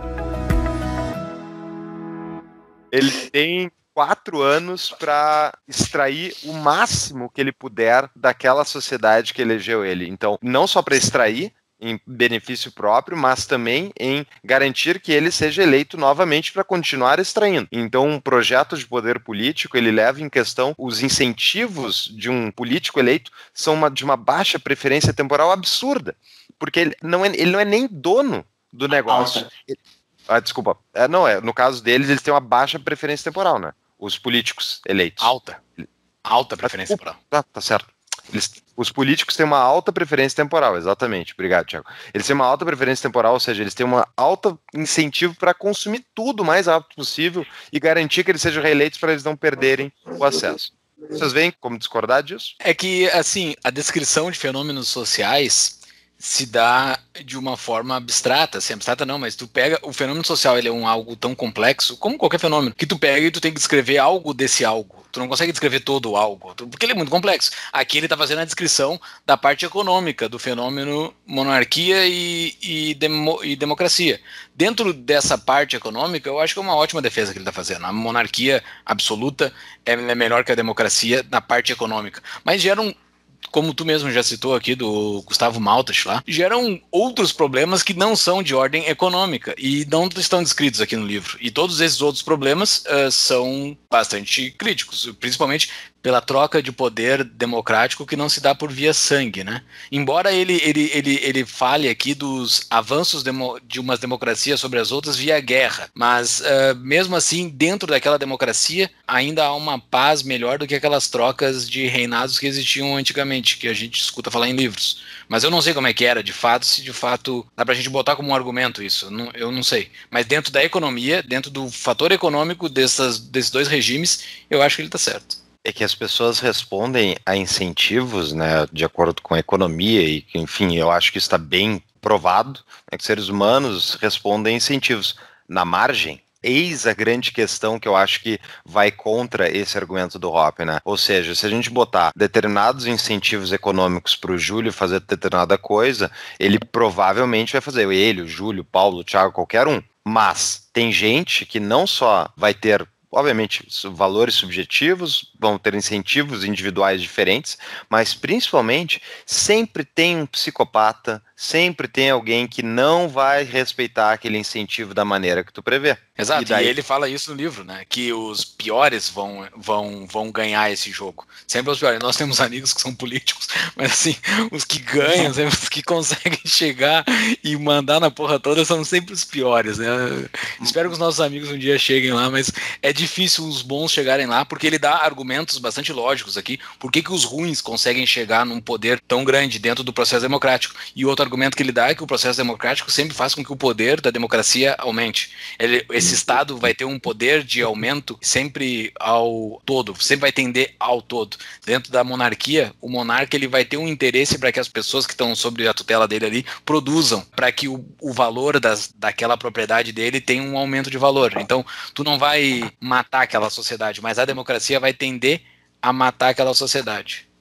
Ele tem quatro anos para extrair o máximo que ele puder daquela sociedade que elegeu ele. Então, não só para extrair em benefício próprio, mas também em garantir que ele seja eleito novamente para continuar extraindo. Então, um projeto de poder político, ele leva em questão os incentivos de um político eleito são uma, de uma baixa preferência temporal absurda, porque ele não é, ele não é nem dono do negócio. Ele, ah, desculpa. É, não, é, no caso deles, eles têm uma baixa preferência temporal, né? Os políticos eleitos. Alta. Alta preferência temporal. Tá, tá certo. Eles, os políticos têm uma alta preferência temporal, exatamente. Obrigado, Thiago. Eles têm uma alta preferência temporal, ou seja, eles têm um alto incentivo para consumir tudo o mais rápido possível e garantir que eles sejam reeleitos para eles não perderem o acesso. Vocês veem como discordar disso? É que, assim, a descrição de fenômenos sociais se dá de uma forma abstrata, assim, abstrata não, mas tu pega, o fenômeno social, ele é um algo tão complexo, como qualquer fenômeno, que tu pega e tu tem que descrever algo desse algo, tu não consegue descrever todo o algo, porque ele é muito complexo. Aqui ele tá fazendo a descrição da parte econômica do fenômeno monarquia e, e, demo, e democracia. Dentro dessa parte econômica, eu acho que é uma ótima defesa que ele tá fazendo. A monarquia absoluta é melhor que a democracia na parte econômica, mas gera um, como tu mesmo já citou aqui, do Gustavo Maltas lá, geram outros problemas que não são de ordem econômica e não estão descritos aqui no livro. E todos esses outros problemas uh, são bastante críticos, principalmente pela troca de poder democrático que não se dá por via sangue, né? Embora ele, ele, ele, ele fale aqui dos avanços demo, de umas democracias sobre as outras via guerra, mas uh, mesmo assim, dentro daquela democracia, ainda há uma paz melhor do que aquelas trocas de reinados que existiam antigamente, que a gente escuta falar em livros. Mas eu não sei como é que era, de fato, se de fato dá pra gente botar como um argumento isso, não, eu não sei. Mas dentro da economia, dentro do fator econômico dessas, desses dois regimes, eu acho que ele tá certo. É que as pessoas respondem a incentivos, né, de acordo com a economia e, enfim, eu acho que está bem provado, né, que seres humanos respondem a incentivos. Na margem, eis a grande questão que eu acho que vai contra esse argumento do Hoppe, né? Ou seja, se a gente botar determinados incentivos econômicos para o Júlio fazer determinada coisa, ele provavelmente vai fazer, ele, o Júlio, o Paulo, o Thiago, qualquer um. Mas tem gente que não só vai ter, obviamente, valores subjetivos, vão ter incentivos individuais diferentes, mas principalmente sempre tem um psicopata, sempre tem alguém que não vai respeitar aquele incentivo da maneira que tu prevê. Exato, e, daí... e ele fala isso no livro, né? Que os piores vão, vão, vão ganhar esse jogo. Sempre os piores. Nós temos amigos que são políticos, mas assim, os que ganham, os que conseguem chegar e mandar na porra toda são sempre os piores, né? Espero que os nossos amigos um dia cheguem lá, mas é difícil os bons chegarem lá, porque ele dá argumentos bastante lógicos aqui. Por que que os ruins conseguem chegar num poder tão grande dentro do processo democrático? E outro argumento que ele dá é que o processo democrático sempre faz com que o poder da democracia aumente. Ele, esse Estado vai ter um poder de aumento sempre ao todo, sempre vai tender ao todo. Dentro da monarquia, o monarca ele vai ter um interesse para que as pessoas que estão sob a tutela dele ali produzam, para que o, o valor das, daquela propriedade dele tenha um aumento de valor. Então, tu não vai matar aquela sociedade, mas a democracia vai tender a matar aquela sociedade.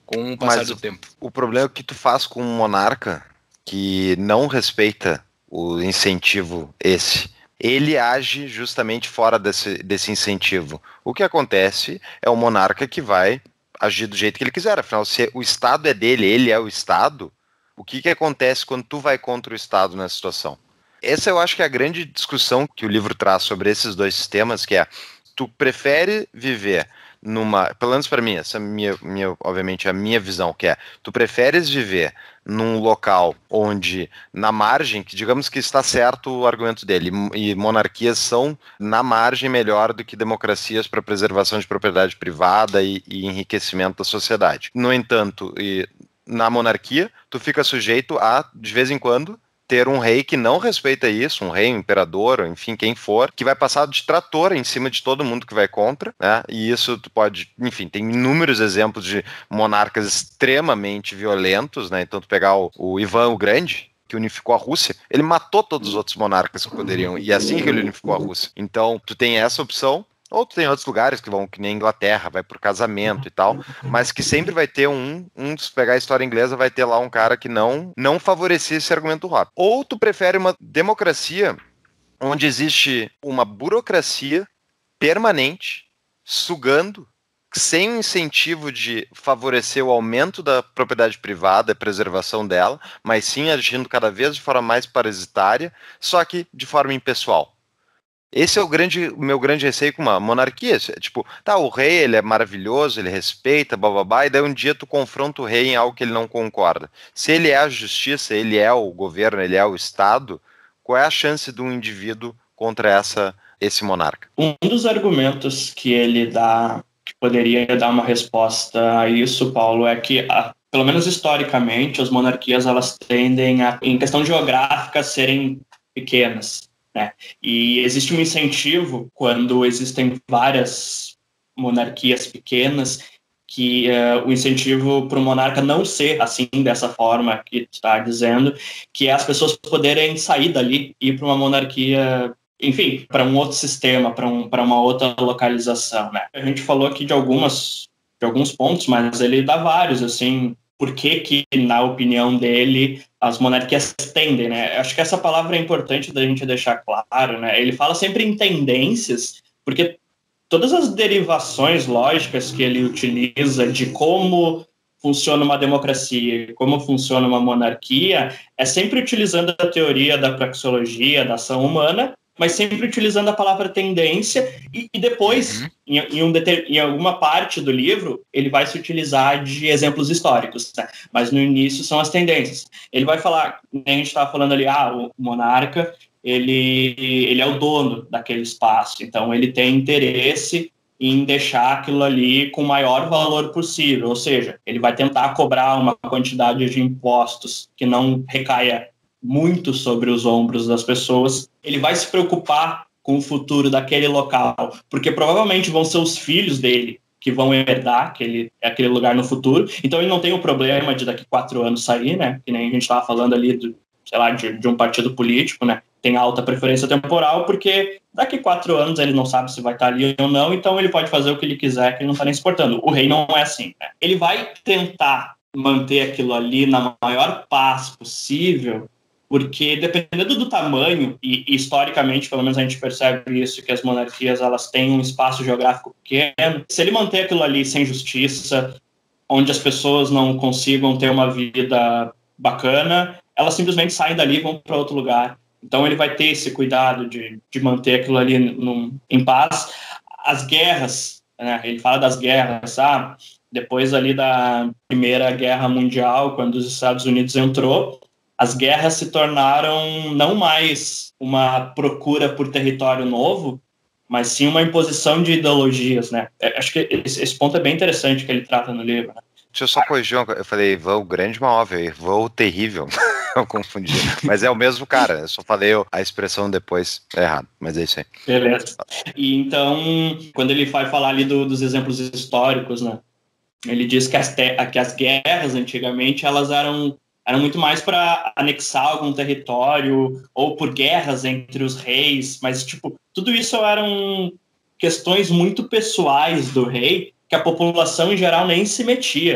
com o passar Mas do tempo. O problema é que tu faz com um monarca que não respeita o incentivo esse. Ele age justamente fora desse, desse incentivo. O que acontece é o monarca que vai agir do jeito que ele quiser. Afinal, se o Estado é dele, ele é o Estado, o que, que acontece quando tu vai contra o Estado nessa situação? Essa eu acho que é a grande discussão que o livro traz sobre esses dois sistemas, que é, tu prefere viver numa, pelo menos para mim, essa é minha, minha, obviamente, a minha visão, que é, tu preferes viver num local onde, na margem, que digamos que está certo o argumento dele, e monarquias são, na margem, melhor do que democracias para preservação de propriedade privada e, e enriquecimento da sociedade. No entanto, e na monarquia, tu fica sujeito a, de vez em quando, ter um rei que não respeita isso, um rei, um imperador, enfim, quem for, que vai passar de trator em cima de todo mundo que vai contra, né? E isso tu pode, enfim, tem inúmeros exemplos de monarcas extremamente violentos, né? Então tu pegar o, o Ivan o Grande, que unificou a Rússia, ele matou todos os outros monarcas que poderiam, e é assim que ele unificou a Rússia. Então tu tem essa opção, ou tu tem outros lugares que vão, que nem Inglaterra, vai por casamento e tal, mas que sempre vai ter um, um, se pegar a história inglesa, vai ter lá um cara que não, não favorecia esse argumento rápido. Ou tu prefere uma democracia onde existe uma burocracia permanente, sugando, sem o incentivo de favorecer o aumento da propriedade privada, a preservação dela, mas sim agindo cada vez de forma mais parasitária, só que de forma impessoal. Esse é o, grande, o meu grande receio com uma monarquia. Tipo, tá, o rei, ele é maravilhoso, ele respeita, bababá, e daí um dia tu confronta o rei em algo que ele não concorda. Se ele é a justiça, ele é o governo, ele é o Estado, qual é a chance de um indivíduo contra essa, esse monarca? Um dos argumentos que ele dá, que poderia dar uma resposta a isso, Paulo, é que, a, pelo menos historicamente, as monarquias, elas tendem a, em questão geográfica, serem pequenas. Né? E existe um incentivo quando existem várias monarquias pequenas, que uh, o incentivo para o monarca não ser assim, dessa forma que tu está dizendo, que é as pessoas poderem sair dali e ir para uma monarquia, enfim, para um outro sistema, para um, para uma outra localização. Né? A gente falou aqui de, algumas, de alguns pontos, mas ele dá vários, assim, por que que, na opinião dele, as monarquias tendem, né? Acho que essa palavra é importante da gente deixar claro, né? Ele fala sempre em tendências, porque todas as derivações lógicas que ele utiliza de como funciona uma democracia, como funciona uma monarquia, é sempre utilizando a teoria da praxeologia, da ação humana, mas sempre utilizando a palavra tendência, e, e depois, uhum. em, em, um deter, em alguma parte do livro, ele vai se utilizar de exemplos históricos, né? Mas no início são as tendências. Ele vai falar, a gente estava falando ali, ah, o monarca, ele, ele é o dono daquele espaço, então ele tem interesse em deixar aquilo ali com o maior valor possível, ou seja, ele vai tentar cobrar uma quantidade de impostos que não recaia muito sobre os ombros das pessoas. Ele vai se preocupar com o futuro daquele local, porque provavelmente vão ser os filhos dele que vão herdar aquele, aquele lugar no futuro. Então ele não tem o problema de daqui quatro anos sair, né? Que nem a gente estava falando ali, do, sei lá, de, de um partido político, né? Tem alta preferência temporal, porque daqui quatro anos ele não sabe se vai estar ali ou não, então ele pode fazer o que ele quiser, que ele não está nem se importando. O rei não é assim, né? Ele vai tentar manter aquilo ali na maior paz possível, porque dependendo do tamanho, e, e historicamente, pelo menos a gente percebe isso, que as monarquias elas têm um espaço geográfico pequeno, se ele manter aquilo ali sem justiça, onde as pessoas não consigam ter uma vida bacana, elas simplesmente saem dali e vão para outro lugar. Então ele vai ter esse cuidado de, de manter aquilo ali num, em paz. As guerras, né? Ele fala das guerras, ah, depois ali da Primeira Guerra Mundial, quando os Estados Unidos entrou, as guerras se tornaram não mais uma procura por território novo, mas sim uma imposição de ideologias, né? Acho que esse, esse ponto é bem interessante que ele trata no livro, né? Deixa eu só corrigir, eu falei voo grande, mas óbvio, voo terrível, eu confundi, mas é o mesmo cara, eu só falei a expressão depois errado, mas é isso aí. Beleza. E então, quando ele vai falar ali do, dos exemplos históricos, né? Ele diz que as, te, que as guerras, antigamente, elas eram Era muito mais para anexar algum território ou por guerras entre os reis, mas, tipo, tudo isso eram questões muito pessoais do rei que a população em geral nem se metia.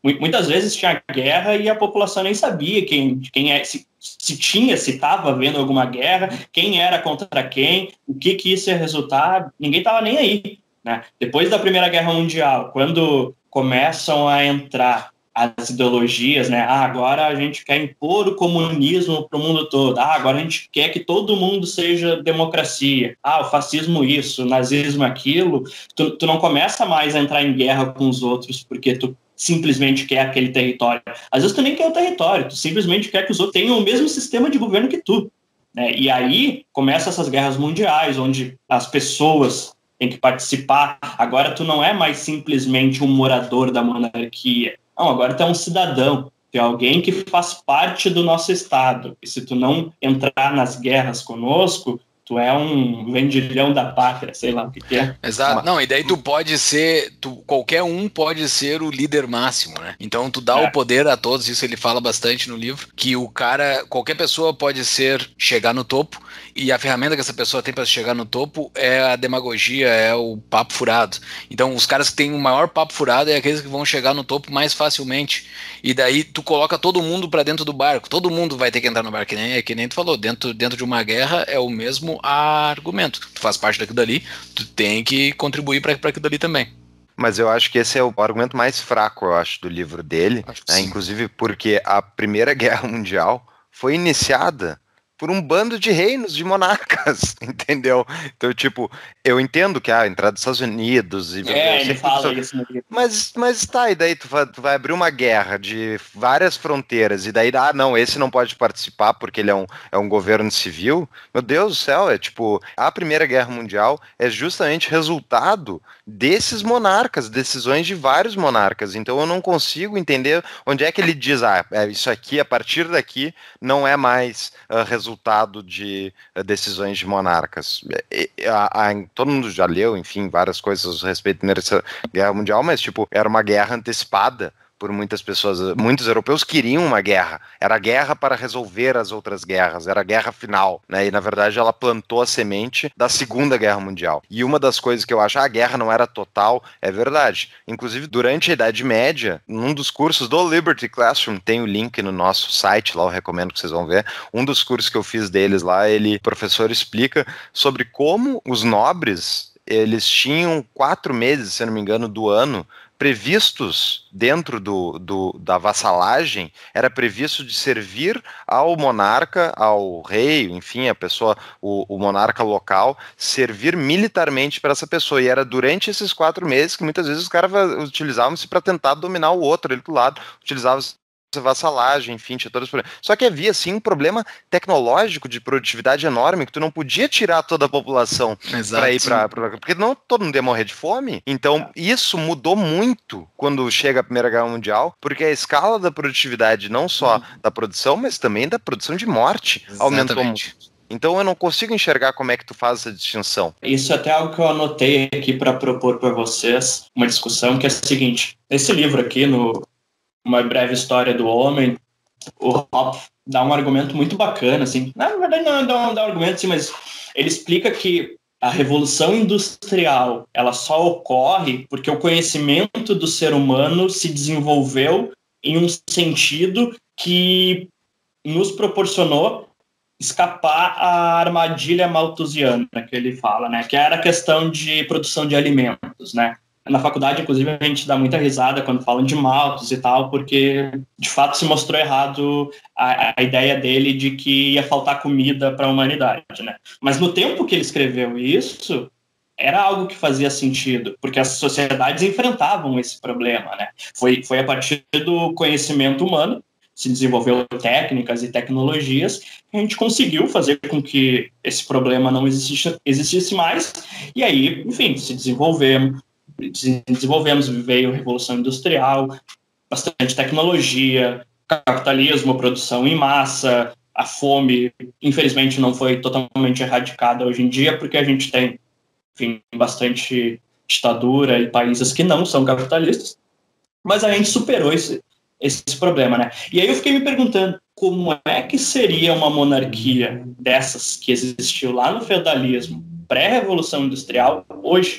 Muitas vezes tinha guerra e a população nem sabia quem, quem é, se, se tinha, se estava havendo alguma guerra, quem era contra quem, o que, que isso ia resultar, ninguém estava nem aí, né? Depois da Primeira Guerra Mundial, quando começam a entrar as ideologias, né? Ah, agora a gente quer impor o comunismo para o mundo todo. Ah, agora a gente quer que todo mundo seja democracia. Ah, o fascismo isso, o nazismo aquilo. Tu, tu não começa mais a entrar em guerra com os outros porque tu simplesmente quer aquele território. Às vezes tu nem quer o território, tu simplesmente quer que os outros tenham o mesmo sistema de governo que tu, né? E aí começam essas guerras mundiais, onde as pessoas têm que participar. Agora tu não é mais simplesmente um morador da monarquia. Não, agora tu é um cidadão, tu é alguém que faz parte do nosso Estado. E se tu não entrar nas guerras conosco, tu é um vendilhão da pátria, sei lá o que, que é. Exato. Não, e daí tu pode ser, tu, qualquer um pode ser o líder máximo, né? Então tu dá é. o poder a todos, isso ele fala bastante no livro, que o cara, qualquer pessoa pode ser, chegar no topo, e a ferramenta que essa pessoa tem para chegar no topo é a demagogia, é o papo furado. Então os caras que têm o maior papo furado é aqueles que vão chegar no topo mais facilmente. E daí tu coloca todo mundo para dentro do barco, todo mundo vai ter que entrar no barco, que nem, que nem tu falou, dentro, dentro de uma guerra é o mesmo argumento. Tu faz parte daquilo dali, tu tem que contribuir para aquilo dali também. Mas eu acho que esse é o argumento mais fraco, eu acho, do livro dele, né? Inclusive porque a Primeira Guerra Mundial foi iniciada por um bando de reinos, de monarcas, entendeu? Então, tipo, eu entendo que a ah, entrada dos Estados Unidos... E é, ele fala isso no livro. Mas, mas tá, e daí tu vai, tu vai abrir uma guerra de várias fronteiras, e daí, ah, não, esse não pode participar porque ele é um, é um governo civil? Meu Deus do céu, é tipo, a Primeira Guerra Mundial é justamente resultado desses monarcas, decisões de vários monarcas, então eu não consigo entender onde é que ele diz, ah, isso aqui, a partir daqui, não é mais uh, resultado de uh, decisões de monarcas. A, a, todo mundo já leu, enfim, várias coisas a respeito da Primeira Guerra Mundial, mas, tipo, era uma guerra antecipada por muitas pessoas. Muitos europeus queriam uma guerra. Era guerra para resolver as outras guerras. Era a guerra final, né? E, na verdade, ela plantou a semente da Segunda Guerra Mundial. E uma das coisas que eu acho, ah, a guerra não era total, é verdade. Inclusive, durante a Idade Média, num dos cursos do Liberty Classroom, tem o link no nosso site, lá eu recomendo que vocês vão ver, um dos cursos que eu fiz deles lá, ele, o professor explica sobre como os nobres, eles tinham quatro meses, se não me engano, do ano, previstos dentro do, do, da vassalagem, era previsto de servir ao monarca, ao rei, enfim, a pessoa, o, o monarca local, servir militarmente para essa pessoa, e era durante esses quatro meses que muitas vezes os caras utilizavam-se para tentar dominar o outro, ele do lado, utilizavam-se vassalagem, enfim, tinha todos os problemas. Só que havia, sim, um problema tecnológico de produtividade enorme, que tu não podia tirar toda a população para ir para... Porque não todo mundo ia morrer de fome. Então, isso mudou muito quando chega a Primeira Guerra Mundial, porque a escala da produtividade, não só uhum. da produção, mas também da produção de morte, Exatamente. aumentou muito. Então eu não consigo enxergar como é que tu faz essa distinção. Isso é até algo que eu anotei aqui para propor para vocês, uma discussão que é a seguinte. Esse livro aqui, no Uma Breve História do Homem, o Hopf dá um argumento muito bacana, assim, na verdade não dá um, dá um argumento assim, mas ele explica que a revolução industrial, ela só ocorre porque o conhecimento do ser humano se desenvolveu em um sentido que nos proporcionou escapar à armadilha malthusiana, que ele fala, né, que era a questão de produção de alimentos, né. Na faculdade, inclusive, a gente dá muita risada quando falam de Malthus e tal, porque, de fato, se mostrou errado a, a ideia dele de que ia faltar comida para a humanidade, né? Mas no tempo que ele escreveu isso, era algo que fazia sentido, porque as sociedades enfrentavam esse problema, né? Foi, foi a partir do conhecimento humano, se desenvolveu técnicas e tecnologias, que a gente conseguiu fazer com que esse problema não existisse, existisse mais, e aí, enfim, se desenvolvemos, desenvolvemos, veio a Revolução Industrial, bastante tecnologia, capitalismo, produção em massa, a fome, infelizmente, não foi totalmente erradicada hoje em dia, porque a gente tem, enfim, bastante ditadura e países que não são capitalistas, mas a gente superou esse, esse problema, né? E aí eu fiquei me perguntando, como é que seria uma monarquia dessas que existiu lá no feudalismo, pré-revolução industrial, hoje?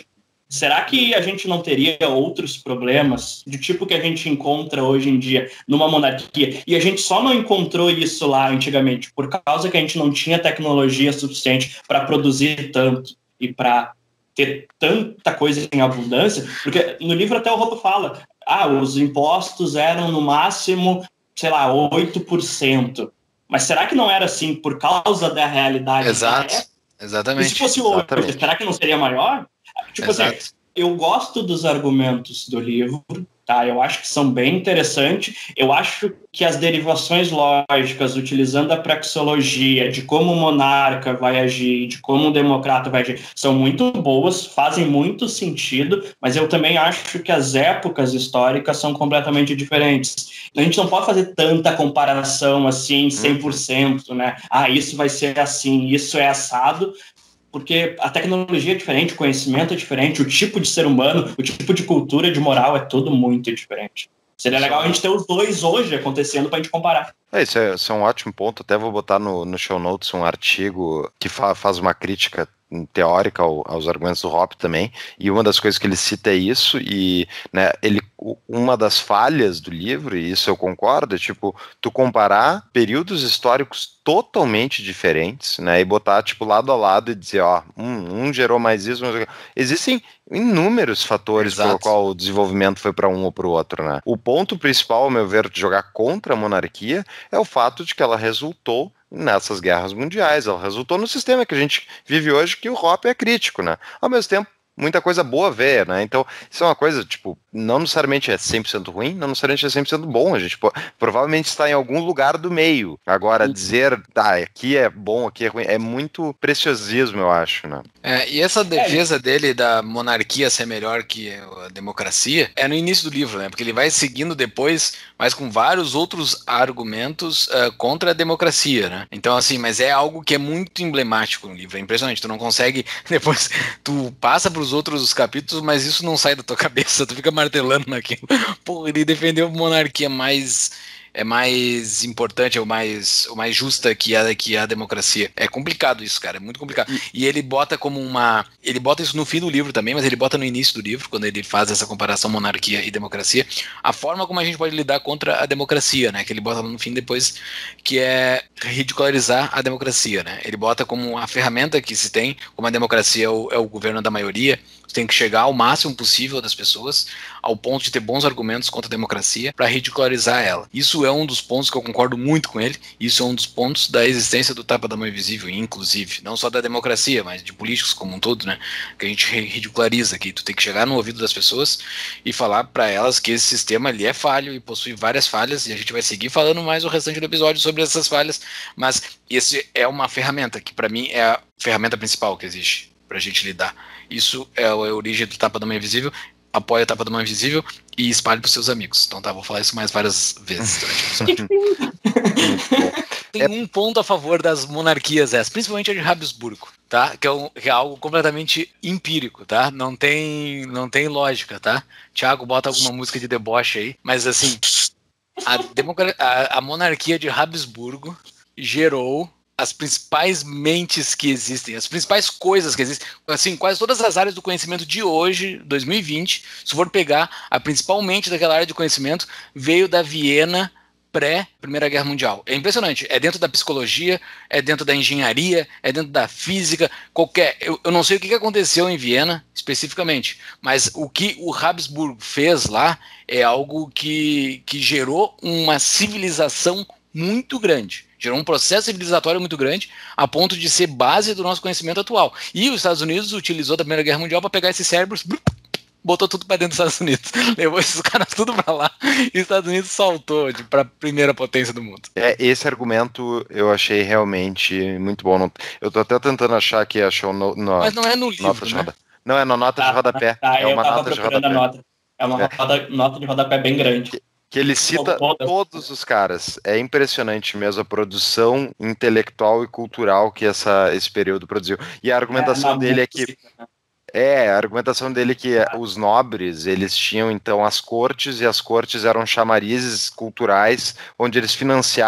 Será que a gente não teria outros problemas do tipo que a gente encontra hoje em dia numa monarquia? E a gente só não encontrou isso lá antigamente por causa que a gente não tinha tecnologia suficiente para produzir tanto e para ter tanta coisa em abundância? Porque no livro até o Robo fala, ah, os impostos eram no máximo, sei lá, oito por cento. Mas será que não era assim por causa da realidade? Exato, da exatamente. E se fosse hoje, será que não seria maior? Tipo Exato. assim, eu gosto dos argumentos do livro, tá? Eu acho que são bem interessantes. Eu acho que as derivações lógicas, utilizando a praxeologia, de como o monarca vai agir, de como o democrata vai agir, são muito boas, fazem muito sentido, mas eu também acho que as épocas históricas são completamente diferentes. A gente não pode fazer tanta comparação assim, cem por cento, né? Ah, isso vai ser assim, isso é assado, porque a tecnologia é diferente, o conhecimento é diferente, o tipo de ser humano, o tipo de cultura, de moral é tudo muito diferente. Seria legal a gente ter os dois hoje acontecendo para a gente comparar. É, isso, é, isso é um ótimo ponto. Até vou botar no, no show notes um artigo que fa, faz uma crítica teórica ao, aos argumentos do Hoppe também, e uma das coisas que ele cita é isso, e né, ele, uma das falhas do livro, e isso eu concordo, é tipo, tu comparar períodos históricos totalmente diferentes, né, e botar tipo lado a lado e dizer, ó, um, um gerou mais isso, mas... existem inúmeros fatores Exato. pelo qual o desenvolvimento foi para um ou para o outro, né. O ponto principal, ao meu ver, de jogar contra a monarquia é o fato de que ela resultou nessas guerras mundiais, ela resultou no sistema que a gente vive hoje, que o Hoppe é crítico, né? Ao mesmo tempo, muita coisa boa ver, né? Então, isso é uma coisa, tipo, não necessariamente é cem por cento ruim, não necessariamente é cem por cento bom, a gente pô, provavelmente está em algum lugar do meio. Agora, dizer, tá, aqui é bom, aqui é ruim, é muito preciosismo, eu acho, né? É, e essa defesa dele da monarquia ser melhor que a democracia é no início do livro, né? Porque ele vai seguindo depois, mas com vários outros argumentos uh, contra a democracia, né? Então, assim, mas é algo que é muito emblemático no livro, é impressionante, tu não consegue, depois, tu passa para os outros capítulos, mas isso não sai da tua cabeça, tu fica martelando naquilo. Pô, ele defendeu a monarquia mais... é mais importante, é o mais, o mais justa que a, que a democracia. É complicado isso, cara, é muito complicado. E ele bota como uma... ele bota isso no fim do livro também, mas ele bota no início do livro, quando ele faz essa comparação monarquia e democracia, a forma como a gente pode lidar contra a democracia, né, que ele bota no fim depois, que é ridicularizar a democracia, né. Ele bota como a ferramenta que se tem, como a democracia é o, é o governo da maioria, você tem que chegar ao máximo possível das pessoas, ao ponto de ter bons argumentos contra a democracia, para ridicularizar ela. Isso é um dos pontos que eu concordo muito com ele, isso é um dos pontos da existência do tapa da mão invisível, inclusive, não só da democracia, mas de políticos como um todo, né, que a gente ridiculariza aqui. Tu tem que chegar no ouvido das pessoas e falar para elas que esse sistema ali é falho e possui várias falhas, e a gente vai seguir falando mais o restante do episódio sobre essas falhas, mas esse é uma ferramenta que para mim é a ferramenta principal que existe pra gente lidar. Isso é a origem do tapa da mão invisível. Apoia o tapa da mão invisível e espalhe pros seus amigos. Então tá, vou falar isso mais várias vezes durante o episódio. Tem um ponto a favor das monarquias essas, principalmente a de Habsburgo, tá? Que é, um, que é algo completamente empírico, tá? Não tem, não tem lógica, tá? Thiago, bota alguma música de deboche aí, mas assim, a, democra- a, a monarquia de Habsburgo gerou as principais mentes que existem, as principais coisas que existem, assim, quase todas as áreas do conhecimento de hoje, dois mil e vinte, se for pegar, a principal mente daquela área de conhecimento veio da Viena pré-Primeira Guerra Mundial. É impressionante, é dentro da psicologia, é dentro da engenharia, é dentro da física, qualquer... Eu, eu não sei o que aconteceu em Viena, especificamente, mas o que o Habsburgo fez lá é algo que, que gerou uma civilização muito grande. Gerou um processo civilizatório muito grande, a ponto de ser base do nosso conhecimento atual. E os Estados Unidos utilizou da Primeira Guerra Mundial para pegar esses cérebros, botou tudo para dentro dos Estados Unidos, levou esses caras tudo para lá, e os Estados Unidos saltou para a primeira potência do mundo. É, esse argumento eu achei realmente muito bom. Não, eu tô até tentando achar que achou no, no, Mas não é no livro, né? roda, não, é na nota de rodapé. Ah, é eu uma tava nota de procurando rodapé. a nota. É uma É. roda, nota de rodapé bem grande. Que, que ele cita todos os caras. É impressionante mesmo a produção intelectual e cultural que essa, esse período produziu. E a argumentação É, dele é que É, a argumentação dele é que os nobres, eles tinham então as cortes, e as cortes eram chamarizes culturais, onde eles financiavam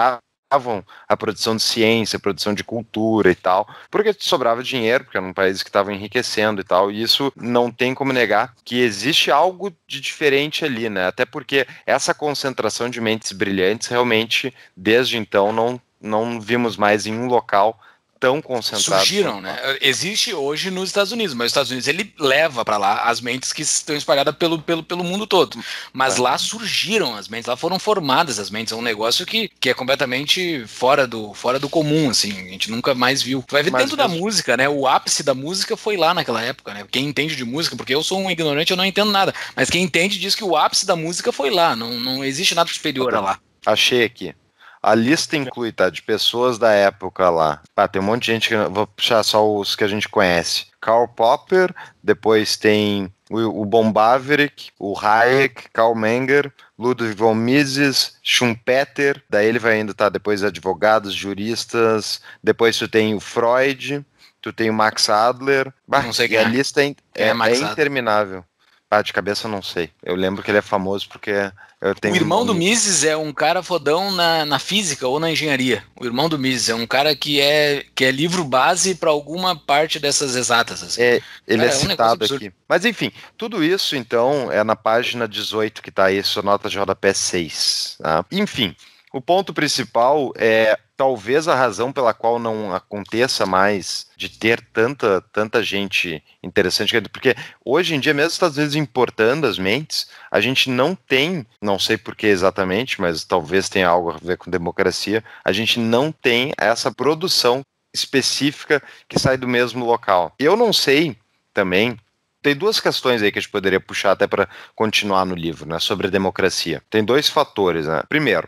a produção de ciência, a produção de cultura e tal, porque sobrava dinheiro, porque era um país que estava enriquecendo e tal, e isso não tem como negar que existe algo de diferente ali, né? Até porque essa concentração de mentes brilhantes, realmente, desde então, não, não vimos mais em um local tão concentrados. Surgiram, né? Existe hoje nos Estados Unidos, mas os Estados Unidos ele leva para lá as mentes que estão espalhadas pelo, pelo, pelo mundo todo. Mas é. lá surgiram as mentes, lá foram formadas as mentes. É um negócio que, que é completamente fora do, fora do comum, assim. A gente nunca mais viu. Vai ver mas dentro mesmo... da música, né? O ápice da música foi lá naquela época, né? Quem entende de música, porque eu sou um ignorante, eu não entendo nada. Mas quem entende diz que o ápice da música foi lá. Não, não existe nada superior a lá. Achei aqui. A lista inclui, tá, de pessoas da época lá. Ah, tem um monte de gente, que vou puxar só os que a gente conhece. Karl Popper, depois tem o, o Bombaverick, o Hayek, Karl Menger, Ludwig von Mises, Schumpeter, daí ele vai indo, tá, depois advogados, juristas, depois tu tem o Freud, tu tem o Max Adler. Bah, não sei quem é. A lista é, é, é, é interminável. Ah, de cabeça eu não sei. Eu lembro que ele é famoso porque eu tenho... O irmão um... do Mises é um cara fodão na, na física ou na engenharia. O irmão do Mises é um cara que é, que é livro base para alguma parte dessas exatas. Assim. É, ele cara, é citado é um aqui. Mas enfim, tudo isso então é na página dezoito que está aí, sua nota de rodapé seis. Tá? Enfim, o ponto principal é talvez a razão pela qual não aconteça mais de ter tanta, tanta gente interessante, porque hoje em dia, mesmo os Estados Unidos importando as mentes, a gente não tem, não sei por que exatamente, mas talvez tenha algo a ver com democracia, a gente não tem essa produção específica que sai do mesmo local. Eu não sei também, tem duas questões aí que a gente poderia puxar até para continuar no livro, né, sobre a democracia. Tem dois fatores, né? Primeiro,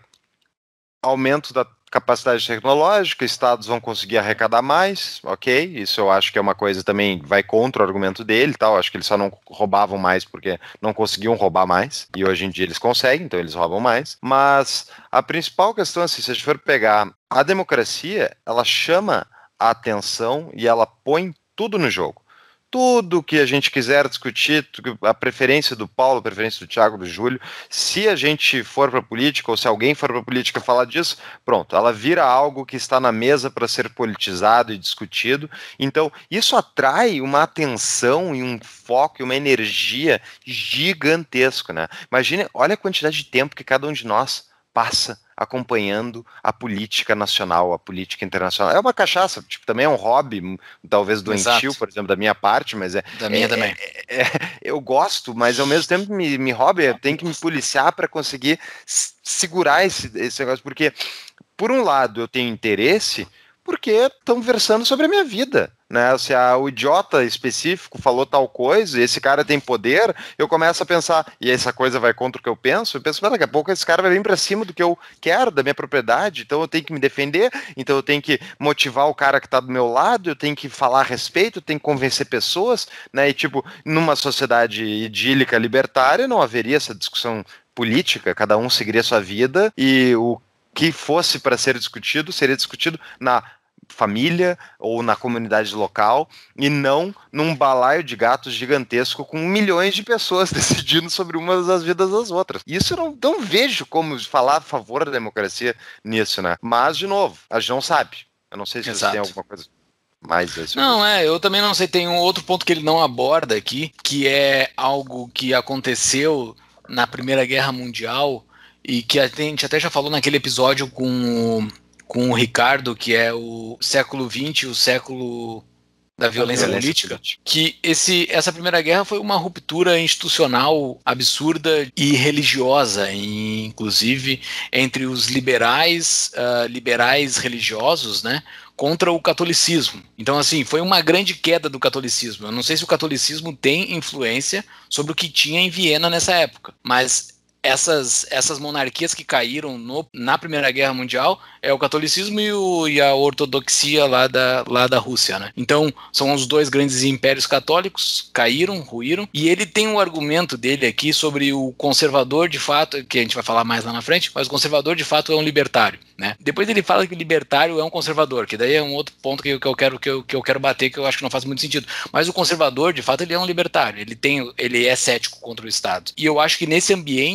aumento da capacidade tecnológica, estados vão conseguir arrecadar mais, ok, isso eu acho que é uma coisa também, vai contra o argumento dele, tal. Acho que eles só não roubavam mais porque não conseguiam roubar mais, e hoje em dia eles conseguem, então eles roubam mais, mas a principal questão, assim, se a gente for pegar a democracia, ela chama a atenção e ela põe tudo no jogo. Tudo que a gente quiser discutir, a preferência do Paulo, a preferência do Thiago, do Júlio, se a gente for para a política, ou se alguém for para a política falar disso, pronto, ela vira algo que está na mesa para ser politizado e discutido. Então, isso atrai uma atenção e um foco e uma energia gigantesco, né? Imagina, olha a quantidade de tempo que cada um de nós passa acompanhando a política nacional, a política internacional. É uma cachaça, tipo, também é um hobby, talvez doentio, Exato. Por exemplo, da minha parte, mas é... Da minha é, também. É, é, eu gosto, mas ao mesmo tempo me, me hobby, eu tenho que me policiar para conseguir segurar esse, esse negócio, porque, por um lado, eu tenho interesse, porque estão versando sobre a minha vida, né? Se a, o idiota específico falou tal coisa e esse cara tem poder, eu começo a pensar, e essa coisa vai contra o que eu penso, eu penso, mas daqui a pouco esse cara vai vir para cima do que eu quero, da minha propriedade, então eu tenho que me defender, então eu tenho que motivar o cara que está do meu lado, eu tenho que falar a respeito, eu tenho que convencer pessoas, né? E tipo, numa sociedade idílica, libertária, não haveria essa discussão política, cada um seguiria a sua vida e o que fosse para ser discutido, seria discutido na família ou na comunidade local e não num balaio de gatos gigantesco com milhões de pessoas decidindo sobre umas das vidas das outras. Isso eu não, não vejo como falar a favor da democracia nisso, né? Mas, de novo, a gente não sabe. Eu não sei se Exato. Você tem alguma coisa mais... Assim, não, é, eu também não sei, tem um outro ponto que ele não aborda aqui, que é algo que aconteceu na Primeira Guerra Mundial e que a gente até já falou naquele episódio com o, com o Ricardo, que é o século vinte, o século da violência, violência política, política, que esse, essa Primeira Guerra foi uma ruptura institucional absurda e religiosa, e, inclusive entre os liberais, uh, liberais religiosos, né, contra o catolicismo. Então, assim, foi uma grande queda do catolicismo. Eu não sei se o catolicismo tem influência sobre o que tinha em Viena nessa época, mas essas, essas monarquias que caíram no, na Primeira Guerra Mundial é o catolicismo e, o, e a ortodoxia lá da, lá da Rússia, né? Então, são os dois grandes impérios católicos, caíram, ruíram, e ele tem um argumento dele aqui sobre o conservador de fato, que a gente vai falar mais lá na frente, mas o conservador de fato é um libertário, né? Depois ele fala que o libertário é um conservador, que daí é um outro ponto que eu, que eu, quero, que eu, que eu quero bater, que eu acho que não faz muito sentido. Mas o conservador, de fato, ele é um libertário, ele, tem, ele é cético contra o Estado. E eu acho que nesse ambiente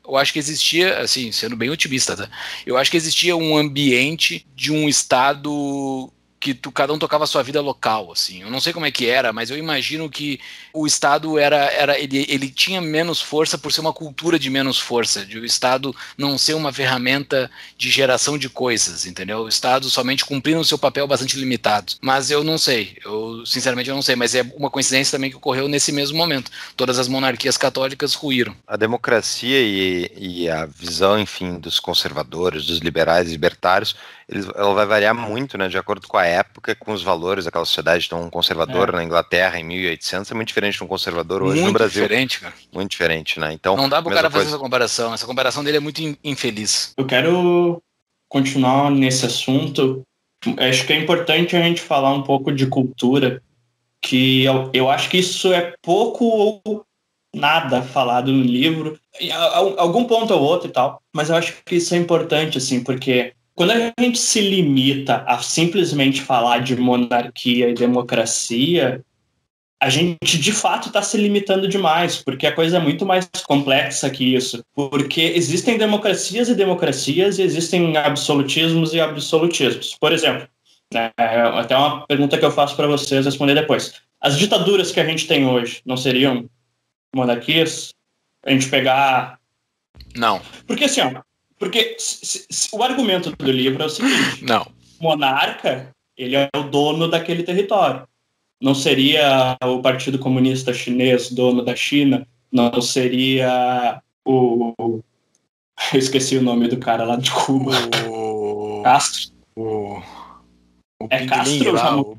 eu acho que existia, assim, sendo bem otimista, tá? Eu acho que existia um ambiente de um Estado que tu, cada um tocava a sua vida local, assim. Eu não sei como é que era, mas eu imagino que o Estado era, era ele, ele tinha menos força por ser uma cultura de menos força, de o Estado não ser uma ferramenta de geração de coisas, entendeu? O Estado somente cumprindo o seu papel bastante limitado. Mas eu não sei, eu sinceramente eu não sei, mas é uma coincidência também que ocorreu nesse mesmo momento. Todas as monarquias católicas ruíram. A democracia e, e a visão, enfim, dos conservadores, dos liberais e libertários, eles, ela vai variar muito, né, de acordo com a época, com os valores daquela sociedade. Então, um conservador é. na Inglaterra em mil e oitocentos é muito diferente de um conservador hoje muito no Brasil. Muito diferente, cara. Muito diferente, né? Então, não dá pro cara fazer coisa. essa comparação. Essa comparação dele é muito infeliz. Eu quero continuar nesse assunto. Acho que é importante a gente falar um pouco de cultura, que eu, eu acho que isso é pouco ou nada falado no livro, algum ponto ou outro e tal, mas eu acho que isso é importante, assim, porque quando a gente se limita a simplesmente falar de monarquia e democracia, a gente de fato está se limitando demais, porque a coisa é muito mais complexa que isso, porque existem democracias e democracias e existem absolutismos e absolutismos. Por exemplo, né, até uma pergunta que eu faço para vocês responder depois. As ditaduras que a gente tem hoje não seriam monarquias? A gente pegar... Não. Porque assim, ó, porque se, se, o argumento do livro é o seguinte. Não. O monarca, ele é o dono daquele território. Não seria o Partido Comunista Chinês dono da China? Não seria o... Eu esqueci o nome do cara lá de Cuba. O... Castro. O... O é Castro? lá, o...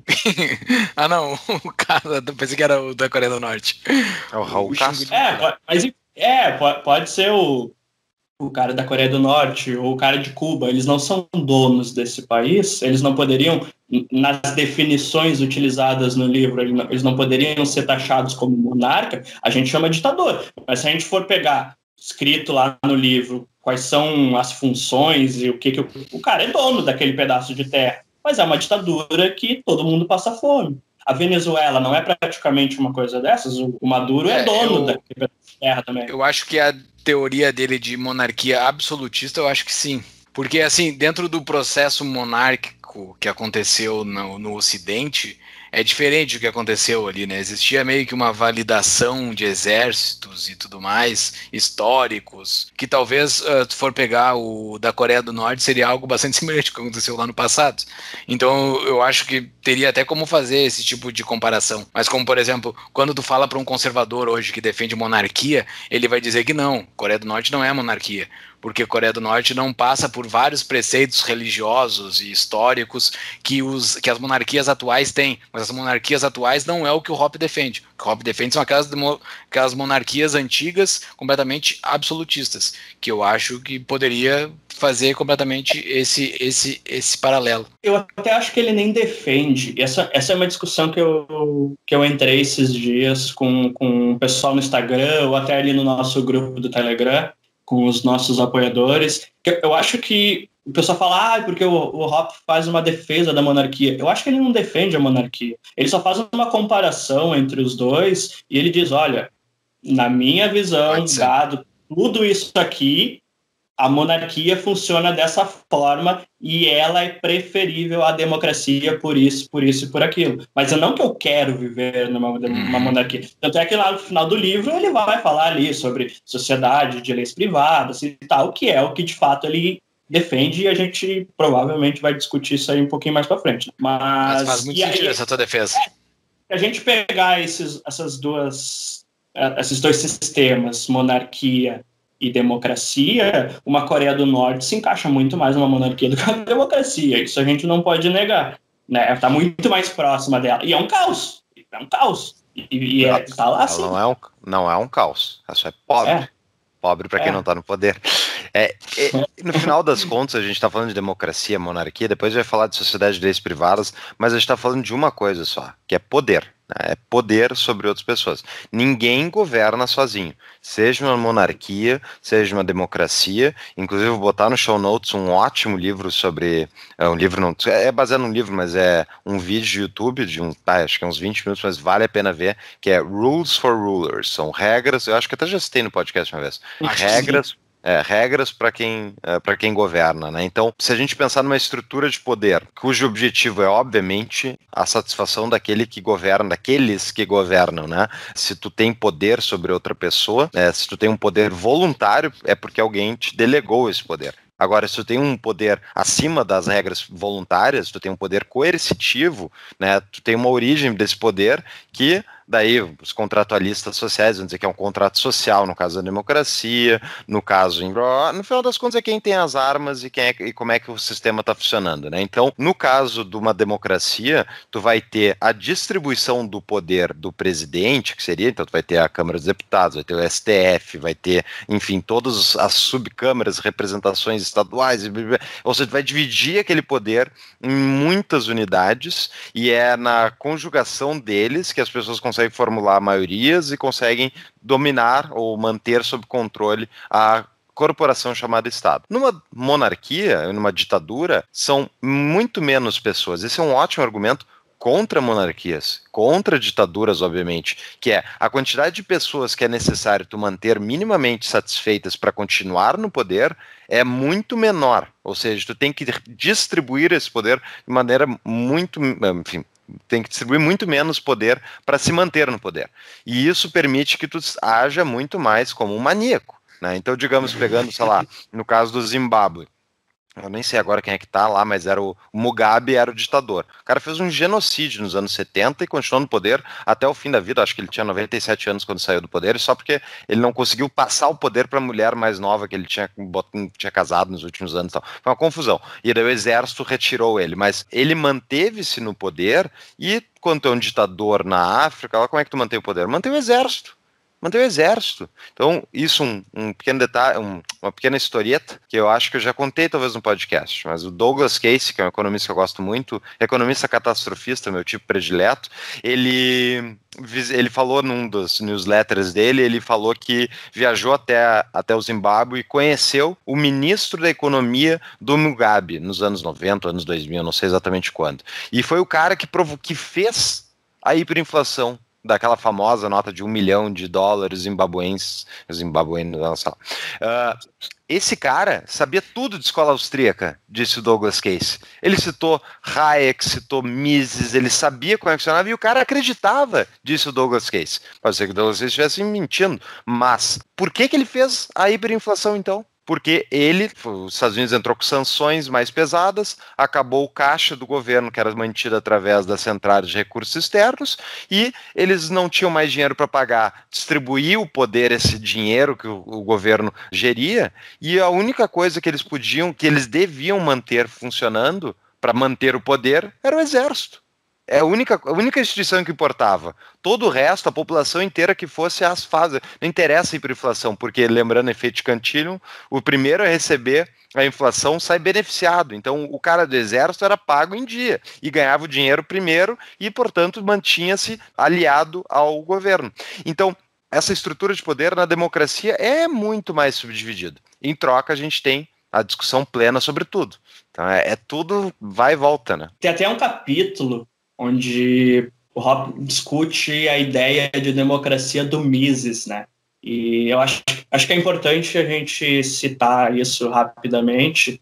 ah, não, o cara, pensei que era o da Coreia do Norte. É o Raul o Castro. É, mas é, pode ser o, o cara da Coreia do Norte ou o cara de Cuba. Eles não são donos desse país, eles não poderiam, nas definições utilizadas no livro, eles não poderiam ser taxados como monarca. A gente chama de ditador. Mas se a gente for pegar escrito lá no livro quais são as funções e o que, que o, o cara é dono daquele pedaço de terra. Mas é uma ditadura que todo mundo passa fome. A Venezuela não é praticamente uma coisa dessas? O Maduro é, é dono eu, daquele pedaço de terra também. Eu acho que a teoria dele de monarquia absolutista, eu acho que sim. Porque, assim, dentro do processo monárquico que aconteceu no, no Ocidente, é diferente do que aconteceu ali, né? Existia meio que uma validação de exércitos e tudo mais, históricos, que talvez, uh, se for pegar o da Coreia do Norte, seria algo bastante semelhante ao que aconteceu lá no passado. Então, eu acho que teria até como fazer esse tipo de comparação. Mas como, por exemplo, quando tu fala para um conservador hoje que defende monarquia, ele vai dizer que não, Coreia do Norte não é monarquia. Porque a Coreia do Norte não passa por vários preceitos religiosos e históricos que, os, que as monarquias atuais têm. Mas as monarquias atuais não é o que o Hoppe defende. O que o Hoppe defende são aquelas, aquelas monarquias antigas completamente absolutistas, que eu acho que poderia fazer completamente esse, esse, esse paralelo. Eu até acho que ele nem defende. Essa, essa é uma discussão que eu, que eu entrei esses dias com, com o pessoal no Instagram ou até ali no nosso grupo do Telegram, com os nossos apoiadores. Eu acho que o pessoal fala, ah, porque o, o Hoppe faz uma defesa da monarquia. Eu acho que ele não defende a monarquia. Ele só faz uma comparação entre os dois e ele diz, olha, na minha visão, dado tudo isso aqui, a monarquia funciona dessa forma e ela é preferível à democracia por isso, por isso e por aquilo. Mas é não que eu quero viver numa, numa monarquia. Tanto é que lá no final do livro ele vai falar ali sobre sociedade de leis privadas e tal, que é o que de fato ele defende e a gente provavelmente vai discutir isso aí um pouquinho mais pra frente. Mas, Mas faz muito sentido aí, essa tua defesa. É, a gente pegar esses, essas duas, esses dois sistemas, monarquia e democracia, uma Coreia do Norte se encaixa muito mais numa monarquia do que uma democracia. Isso a gente não pode negar, né? Está muito mais próxima dela. E é um caos. É um caos. E, e é, tá lá assim. Não é um, não é um caos. Ela é pobre. É. Pobre para quem é. não está no poder. É, é, no final das contas, a gente está falando de democracia, monarquia, depois vai falar de sociedade de leis privadas, mas a gente está falando de uma coisa só, que é poder. É poder sobre outras pessoas. Ninguém governa sozinho. Seja uma monarquia, seja uma democracia. Inclusive, vou botar no show notes um ótimo livro sobre... É um livro, não, é baseado num livro, mas é um vídeo de YouTube, de um, ah, acho que é uns vinte minutos, mas vale a pena ver, que é Rules for Rulers. São regras, eu acho que até já citei no podcast uma vez. Acho regras É, regras para quem, é, para quem governa, né? Então, se a gente pensar numa estrutura de poder, cujo objetivo é, obviamente, a satisfação daquele que governa, daqueles que governam, né? Se tu tem poder sobre outra pessoa, é, se tu tem um poder voluntário, é porque alguém te delegou esse poder. Agora, se tu tem um poder acima das regras voluntárias, tu tem um poder coercitivo, né? Tu tem uma origem desse poder que, daí, os contratualistas sociais vão dizer que é um contrato social, no caso da democracia, no caso, em, no final das contas, é quem tem as armas e, quem é, e como é que o sistema está funcionando, né? Então, no caso de uma democracia, tu vai ter a distribuição do poder do presidente, que seria, então tu vai ter a Câmara dos Deputados, vai ter o S T F, vai ter, enfim, todas as subcâmaras, representações estaduais, ou seja, tu vai dividir aquele poder em muitas unidades e é na conjugação deles que as pessoas conseguem formular maiorias e conseguem dominar ou manter sob controle a corporação chamada Estado. Numa monarquia, numa ditadura, são muito menos pessoas. Esse é um ótimo argumento contra monarquias, contra ditaduras, obviamente, que é a quantidade de pessoas que é necessário tu manter minimamente satisfeitas para continuar no poder é muito menor, ou seja, tu tem que distribuir esse poder de maneira muito, enfim, tem que distribuir muito menos poder para se manter no poder, e isso permite que tu haja muito mais como um maníaco, né? Então, digamos, pegando, sei lá, no caso do Zimbábue, eu nem sei agora quem é que tá lá, mas era o, o Mugabe era o ditador. O cara fez um genocídio nos anos setenta e continuou no poder até o fim da vida. Acho que ele tinha noventa e sete anos quando saiu do poder, só porque ele não conseguiu passar o poder para a mulher mais nova que ele tinha, tinha casado nos últimos anos. Então, foi uma confusão. E daí o exército retirou ele, mas ele manteve-se no poder e quando tu é um ditador na África, olha como é que tu mantém o poder? Mantém o exército. Manter o exército. Então, isso um, um pequeno detalhe, um, uma pequena historieta, que eu acho que eu já contei talvez no podcast, mas o Douglas Casey, que é um economista que eu gosto muito, economista catastrofista, meu tipo predileto, ele, ele falou num dos newsletters dele, ele falou que viajou até, até o Zimbábue e conheceu o ministro da economia do Mugabe, nos anos noventa, anos dois mil, não sei exatamente quando. E foi o cara que, provo que fez a hiperinflação daquela famosa nota de um milhão de dólares zimbabuenses, zimbabuenos, não sei lá. Uh, esse cara sabia tudo de escola austríaca, disse o Douglas Casey. Ele citou Hayek, citou Mises, ele sabia como é que funcionava e o cara acreditava, disse o Douglas Casey. Pode ser que o Douglas Casey estivesse mentindo, mas por que que ele fez a hiperinflação então? Porque ele, os Estados Unidos entrou com sanções mais pesadas, acabou o caixa do governo, que era mantido através das centrais de recursos externos, e eles não tinham mais dinheiro para pagar, distribuir o poder, esse dinheiro que o, o governo geria, e a única coisa que eles podiam, que eles deviam manter funcionando, para manter o poder, era o exército. É a única, a única instituição que importava. Todo o resto, a população inteira que fosse as fases. Não interessa a hiperinflação, porque, lembrando o efeito de Cantillon, o primeiro a receber a inflação sai beneficiado. Então, o cara do exército era pago em dia e ganhava o dinheiro primeiro e, portanto, mantinha-se aliado ao governo. Então, essa estrutura de poder na democracia é muito mais subdividida. Em troca, a gente tem a discussão plena sobre tudo. Então, é, é tudo vai e volta, né? Tem até um capítulo onde o Hoppe discute a ideia de democracia do Mises, né? E eu acho, acho que é importante a gente citar isso rapidamente,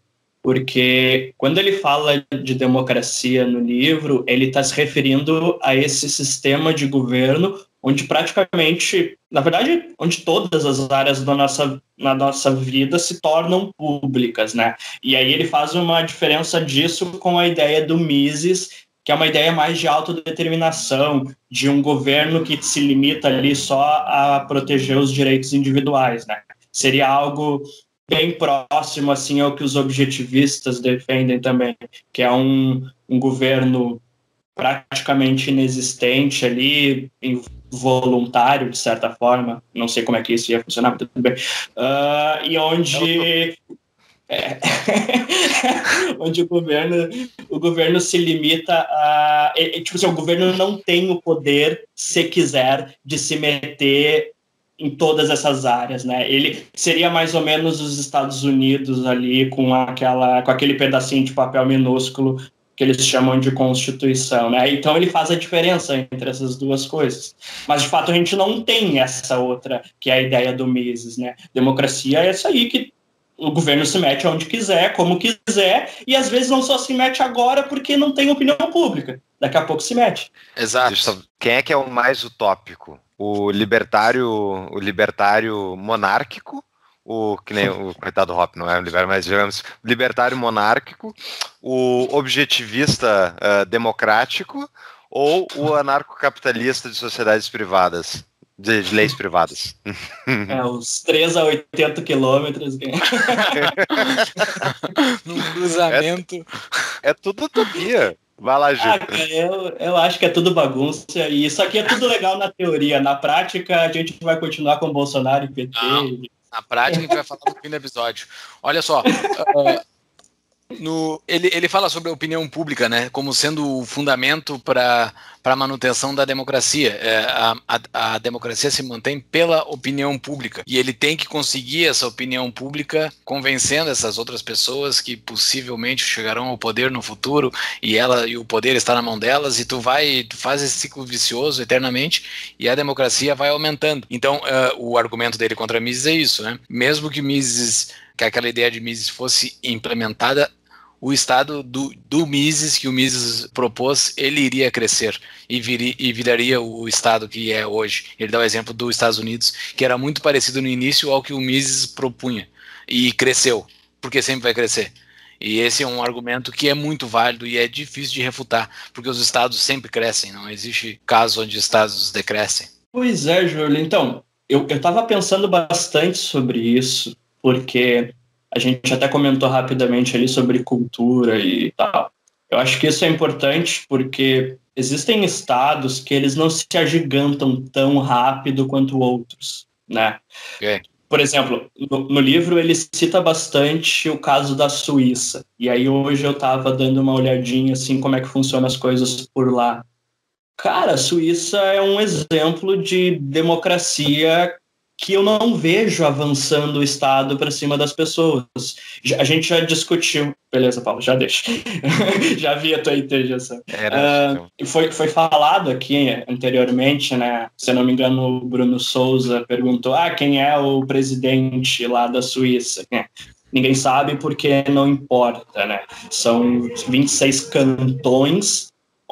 porque quando ele fala de democracia no livro, ele está se referindo a esse sistema de governo onde praticamente, na verdade, onde todas as áreas da nossa, na nossa vida se tornam públicas, né? E aí ele faz uma diferença disso com a ideia do Mises, que é uma ideia mais de autodeterminação, de um governo que se limita ali só a proteger os direitos individuais, né? Seria algo bem próximo assim ao que os objetivistas defendem também, que é um, um governo praticamente inexistente ali, involuntário, de certa forma, não sei como é que isso ia funcionar, mas tudo bem, uh, e onde... É. onde o governo, o governo se limita a... É, tipo assim, o governo não tem o poder, se quiser, de se meter em todas essas áreas, né? Ele seria mais ou menos os Estados Unidos ali com, aquela, com aquele pedacinho de papel minúsculo que eles chamam de Constituição, né? Então ele faz a diferença entre essas duas coisas. Mas, de fato, a gente não tem essa outra, que é a ideia do Mises, né? Democracia é isso aí, que o governo se mete onde quiser, como quiser, e às vezes não só se mete agora porque não tem opinião pública. Daqui a pouco se mete. Exato. Quem é que é o mais utópico? O libertário, o libertário monárquico? O que nem o coitado Hop, não é um libertário, mas digamos, libertário monárquico, o objetivista uh, democrático ou o anarcocapitalista de sociedades privadas, de, de leis privadas? É, os três a oitenta quilômetros. Num cruzamento. É, é tudo utopia. Vai lá, Gil. Ah, eu, eu acho que é tudo bagunça, e isso aqui é tudo legal na teoria. Na prática, a gente vai continuar com Bolsonaro e P T. Não. Na prática, a gente vai falar no fim do episódio. Olha só, uh, no, ele, ele fala sobre a opinião pública, né, como sendo o fundamento para a manutenção da democracia. É, a, a, a democracia se mantém pela opinião pública. E ele tem que conseguir essa opinião pública convencendo essas outras pessoas que possivelmente chegarão ao poder no futuro e, ela, e o poder está na mão delas, e tu vai, tu faz esse ciclo vicioso eternamente e a democracia vai aumentando. Então, uh, o argumento dele contra Mises é isso, né? Mesmo que Mises, que aquela ideia de Mises fosse implementada, o Estado do, do Mises, que o Mises propôs, ele iria crescer e, vir, e viraria o Estado que é hoje. Ele dá o exemplo dos Estados Unidos, que era muito parecido no início ao que o Mises propunha, e cresceu, porque sempre vai crescer. E esse é um argumento que é muito válido e é difícil de refutar, porque os Estados sempre crescem, não existe caso onde Estados decrescem. Pois é, Júlio. Então, eu estava pensando bastante sobre isso, porque a gente até comentou rapidamente ali sobre cultura e tal. Eu acho que isso é importante porque existem estados que eles não se agigantam tão rápido quanto outros, né? Okay. Por exemplo, no, no livro ele cita bastante o caso da Suíça. E aí hoje eu estava dando uma olhadinha assim como é que funcionam as coisas por lá. Cara, a Suíça é um exemplo de democracia que eu não vejo avançando o Estado para cima das pessoas. A gente já discutiu... Beleza, Paulo, já deixa. Já vi a tua interjeição. Uh, foi, foi falado aqui anteriormente, né? Se eu não me engano, o Bruno Souza perguntou ah, quem é o presidente lá da Suíça. É. Ninguém sabe porque não importa, né? São vinte e seis cantões,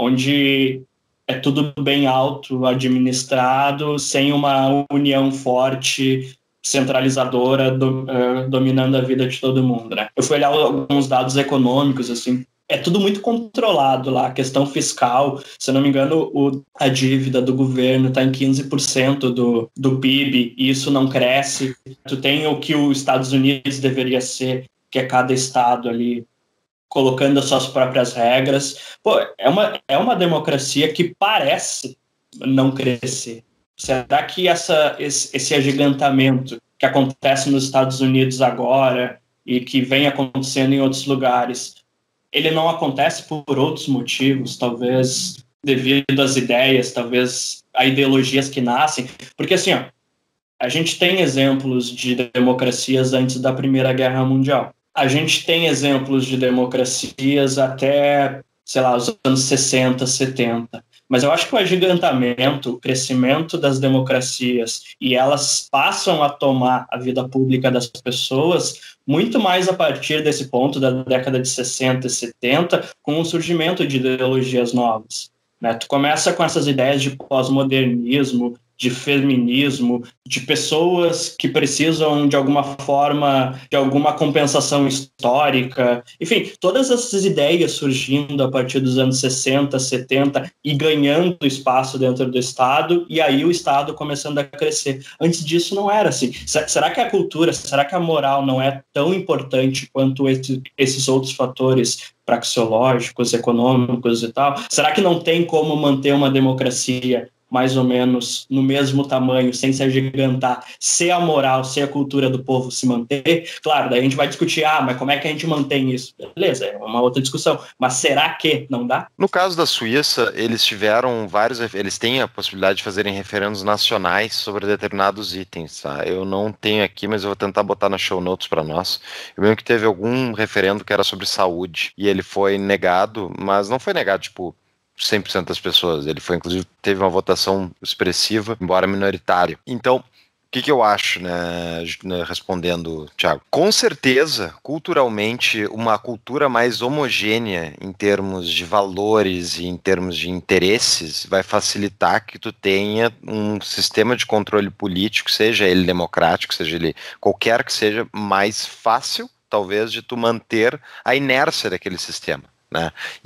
onde é tudo bem auto administrado, sem uma união forte, centralizadora, do, uh, dominando a vida de todo mundo, né? Eu fui olhar alguns dados econômicos, assim, é tudo muito controlado lá, a questão fiscal, se eu não me engano, o, a dívida do governo está em quinze por cento do, do P I B, e isso não cresce. Tu tem o que os Estados Unidos deveria ser, que é cada estado ali colocando as suas próprias regras. Pô, é uma, é uma democracia que parece não crescer. Será que essa, esse, esse agigantamento que acontece nos Estados Unidos agora e que vem acontecendo em outros lugares, ele não acontece por outros motivos, talvez devido às ideias, talvez a ideologias que nascem? Porque, assim, ó, a gente tem exemplos de democracias antes da Primeira Guerra Mundial. A gente tem exemplos de democracias até, sei lá, os anos sessenta, setenta. Mas eu acho que o agigantamento, o crescimento das democracias, e elas passam a tomar a vida pública das pessoas muito mais a partir desse ponto da década de sessenta e setenta, com o surgimento de ideologias novas, né? Tu começa com essas ideias de pós-modernismo, de feminismo, de pessoas que precisam de alguma forma, de alguma compensação histórica. Enfim, todas essas ideias surgindo a partir dos anos sessenta, setenta e ganhando espaço dentro do Estado, e aí o Estado começando a crescer. Antes disso não era assim. Será que a cultura, será que a moral não é tão importante quanto esse, esses outros fatores praxeológicos, econômicos e tal? Será que não tem como manter uma democracia mais ou menos no mesmo tamanho, sem se agigantar, se a moral, se a cultura do povo se manter, claro, daí a gente vai discutir, ah, mas como é que a gente mantém isso? Beleza, é uma outra discussão, mas será que não dá? No caso da Suíça, eles tiveram vários, eles têm a possibilidade de fazerem referendos nacionais sobre determinados itens, tá? Eu não tenho aqui, mas eu vou tentar botar na show notes para nós. Eu lembro que teve algum referendo que era sobre saúde, e ele foi negado, mas não foi negado, tipo, cem por cento das pessoas. Ele foi, inclusive, teve uma votação expressiva, embora minoritário. Então, o que, que eu acho, né, respondendo, Thiago? Com certeza, culturalmente, uma cultura mais homogênea em termos de valores e em termos de interesses vai facilitar que tu tenha um sistema de controle político, seja ele democrático, seja ele qualquer que seja, mais fácil, talvez, de tu manter a inércia daquele sistema. Né?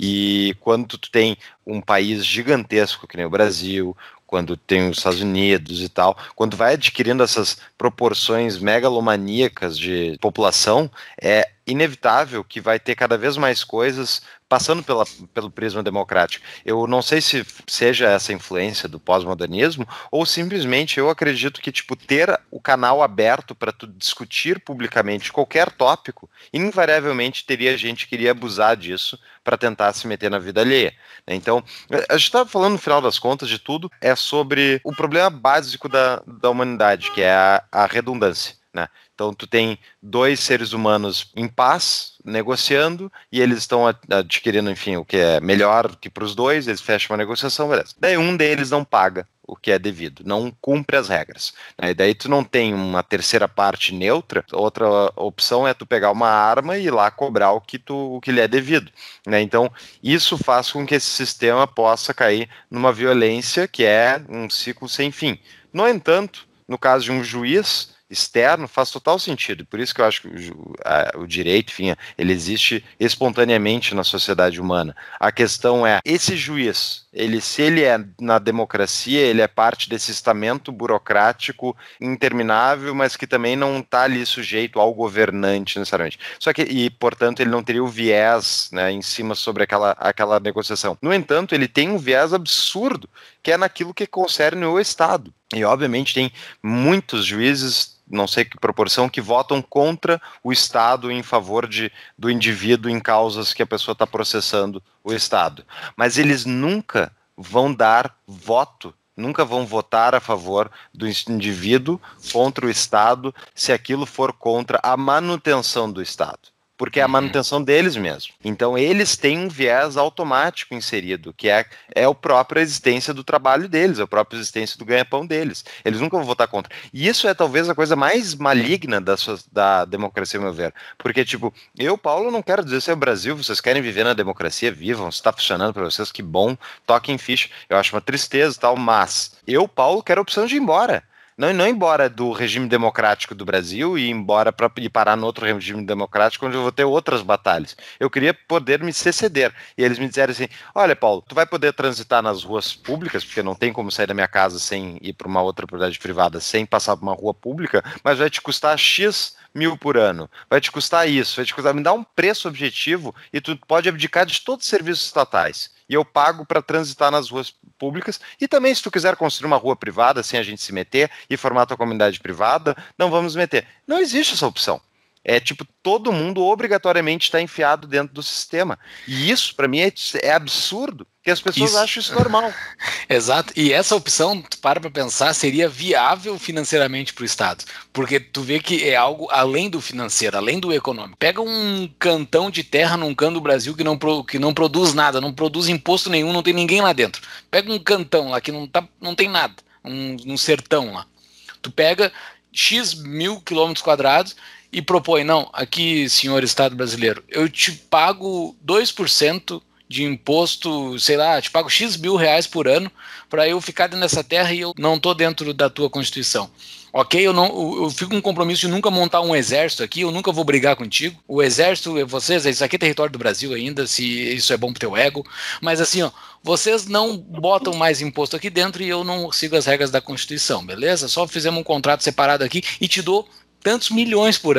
E quando tu tem um país gigantesco que nem o Brasil, quando tem os Estados Unidos e tal, quando vai adquirindo essas proporções megalomaníacas de população, é inevitável que vai ter cada vez mais coisas passando pela, pelo prisma democrático. Eu não sei se seja essa influência do pós-modernismo ou simplesmente eu acredito que tipo, ter o canal aberto para tu discutir publicamente qualquer tópico, invariavelmente teria gente que iria abusar disso para tentar se meter na vida alheia. Então, a gente estava falando no final das contas de tudo, é sobre o problema básico da, da humanidade, que é a, a redundância. Né? Então tu tem dois seres humanos em paz, negociando, e eles estão adquirindo, enfim, o que é melhor que para os dois, eles fecham uma negociação, beleza. Daí um deles não paga o que é devido, não cumpre as regras. Né? E daí tu não tem uma terceira parte neutra, outra opção é tu pegar uma arma e ir lá cobrar o que, tu, o que lhe é devido. Né? Então isso faz com que esse sistema possa cair numa violência que é um ciclo sem fim. No entanto, no caso de um juiz externo, faz total sentido, por isso que eu acho que o, a, o direito, enfim, ele existe espontaneamente na sociedade humana. A questão é, esse juiz, ele, se ele é na democracia, ele é parte desse estamento burocrático interminável, mas que também não está ali sujeito ao governante necessariamente. Só que, e portanto, ele não teria o viés, né, em cima sobre aquela, aquela negociação. No entanto, ele tem um viés absurdo, que é naquilo que concerne o Estado. E, obviamente, tem muitos juízes, não sei que proporção, que votam contra o Estado em favor de, do indivíduo em causas que a pessoa está processando o Estado. Mas eles nunca vão dar voto, nunca vão votar a favor do indivíduo contra o Estado se aquilo for contra a manutenção do Estado. Porque é a manutenção deles mesmo. Então eles têm um viés automático inserido, que é, é a própria existência do trabalho deles, a própria existência do ganha-pão deles. Eles nunca vão votar contra. E isso é talvez a coisa mais maligna da, sua, da democracia, ao meu ver. Porque, tipo, eu, Paulo, não quero dizer se é o Brasil, vocês querem viver na democracia, vivam, se está funcionando para vocês, que bom, toquem ficha. Eu acho uma tristeza e tal, mas eu, Paulo, quero a opção de ir embora. Não, não embora do regime democrático do Brasil e embora para ir parar no outro regime democrático onde eu vou ter outras batalhas. Eu queria poder me seceder. E eles me disseram assim, olha, Paulo, tu vai poder transitar nas ruas públicas, porque não tem como sair da minha casa sem ir para uma outra propriedade privada, sem passar por uma rua pública, mas vai te custar X mil por ano. Vai te custar isso, vai te custar, me dá um preço objetivo e tu pode abdicar de todos os serviços estatais. E eu pago para transitar nas ruas públicas. E também, se tu quiser construir uma rua privada sem a gente se meter e formar tua comunidade privada, não vamos meter. Não existe essa opção. É tipo, todo mundo obrigatoriamente está enfiado dentro do sistema. E isso, para mim, é, é absurdo, que as pessoas isso. acham isso normal. Exato. E essa opção, tu para para pensar, seria viável financeiramente para o Estado. Porque tu vê que é algo além do financeiro, além do econômico. Pega um cantão de terra num canto do Brasil que não, que não produz nada, não produz imposto nenhum, não tem ninguém lá dentro. Pega um cantão lá que não, tá, não tem nada, um, um sertão lá. Tu pega X mil quilômetros quadrados e propõe, não, aqui, senhor Estado brasileiro, eu te pago dois por cento de imposto, sei lá, te pago X mil reais por ano para eu ficar dentro dessa terra e eu não estou dentro da tua Constituição. Ok, eu, não, eu fico com um compromisso de nunca montar um exército aqui, eu nunca vou brigar contigo. O exército, vocês, isso aqui é território do Brasil ainda, se isso é bom pro teu ego. Mas assim, ó, vocês não botam mais imposto aqui dentro e eu não sigo as regras da Constituição, beleza? Só fizemos um contrato separado aqui e te dou tantos milhões por ano.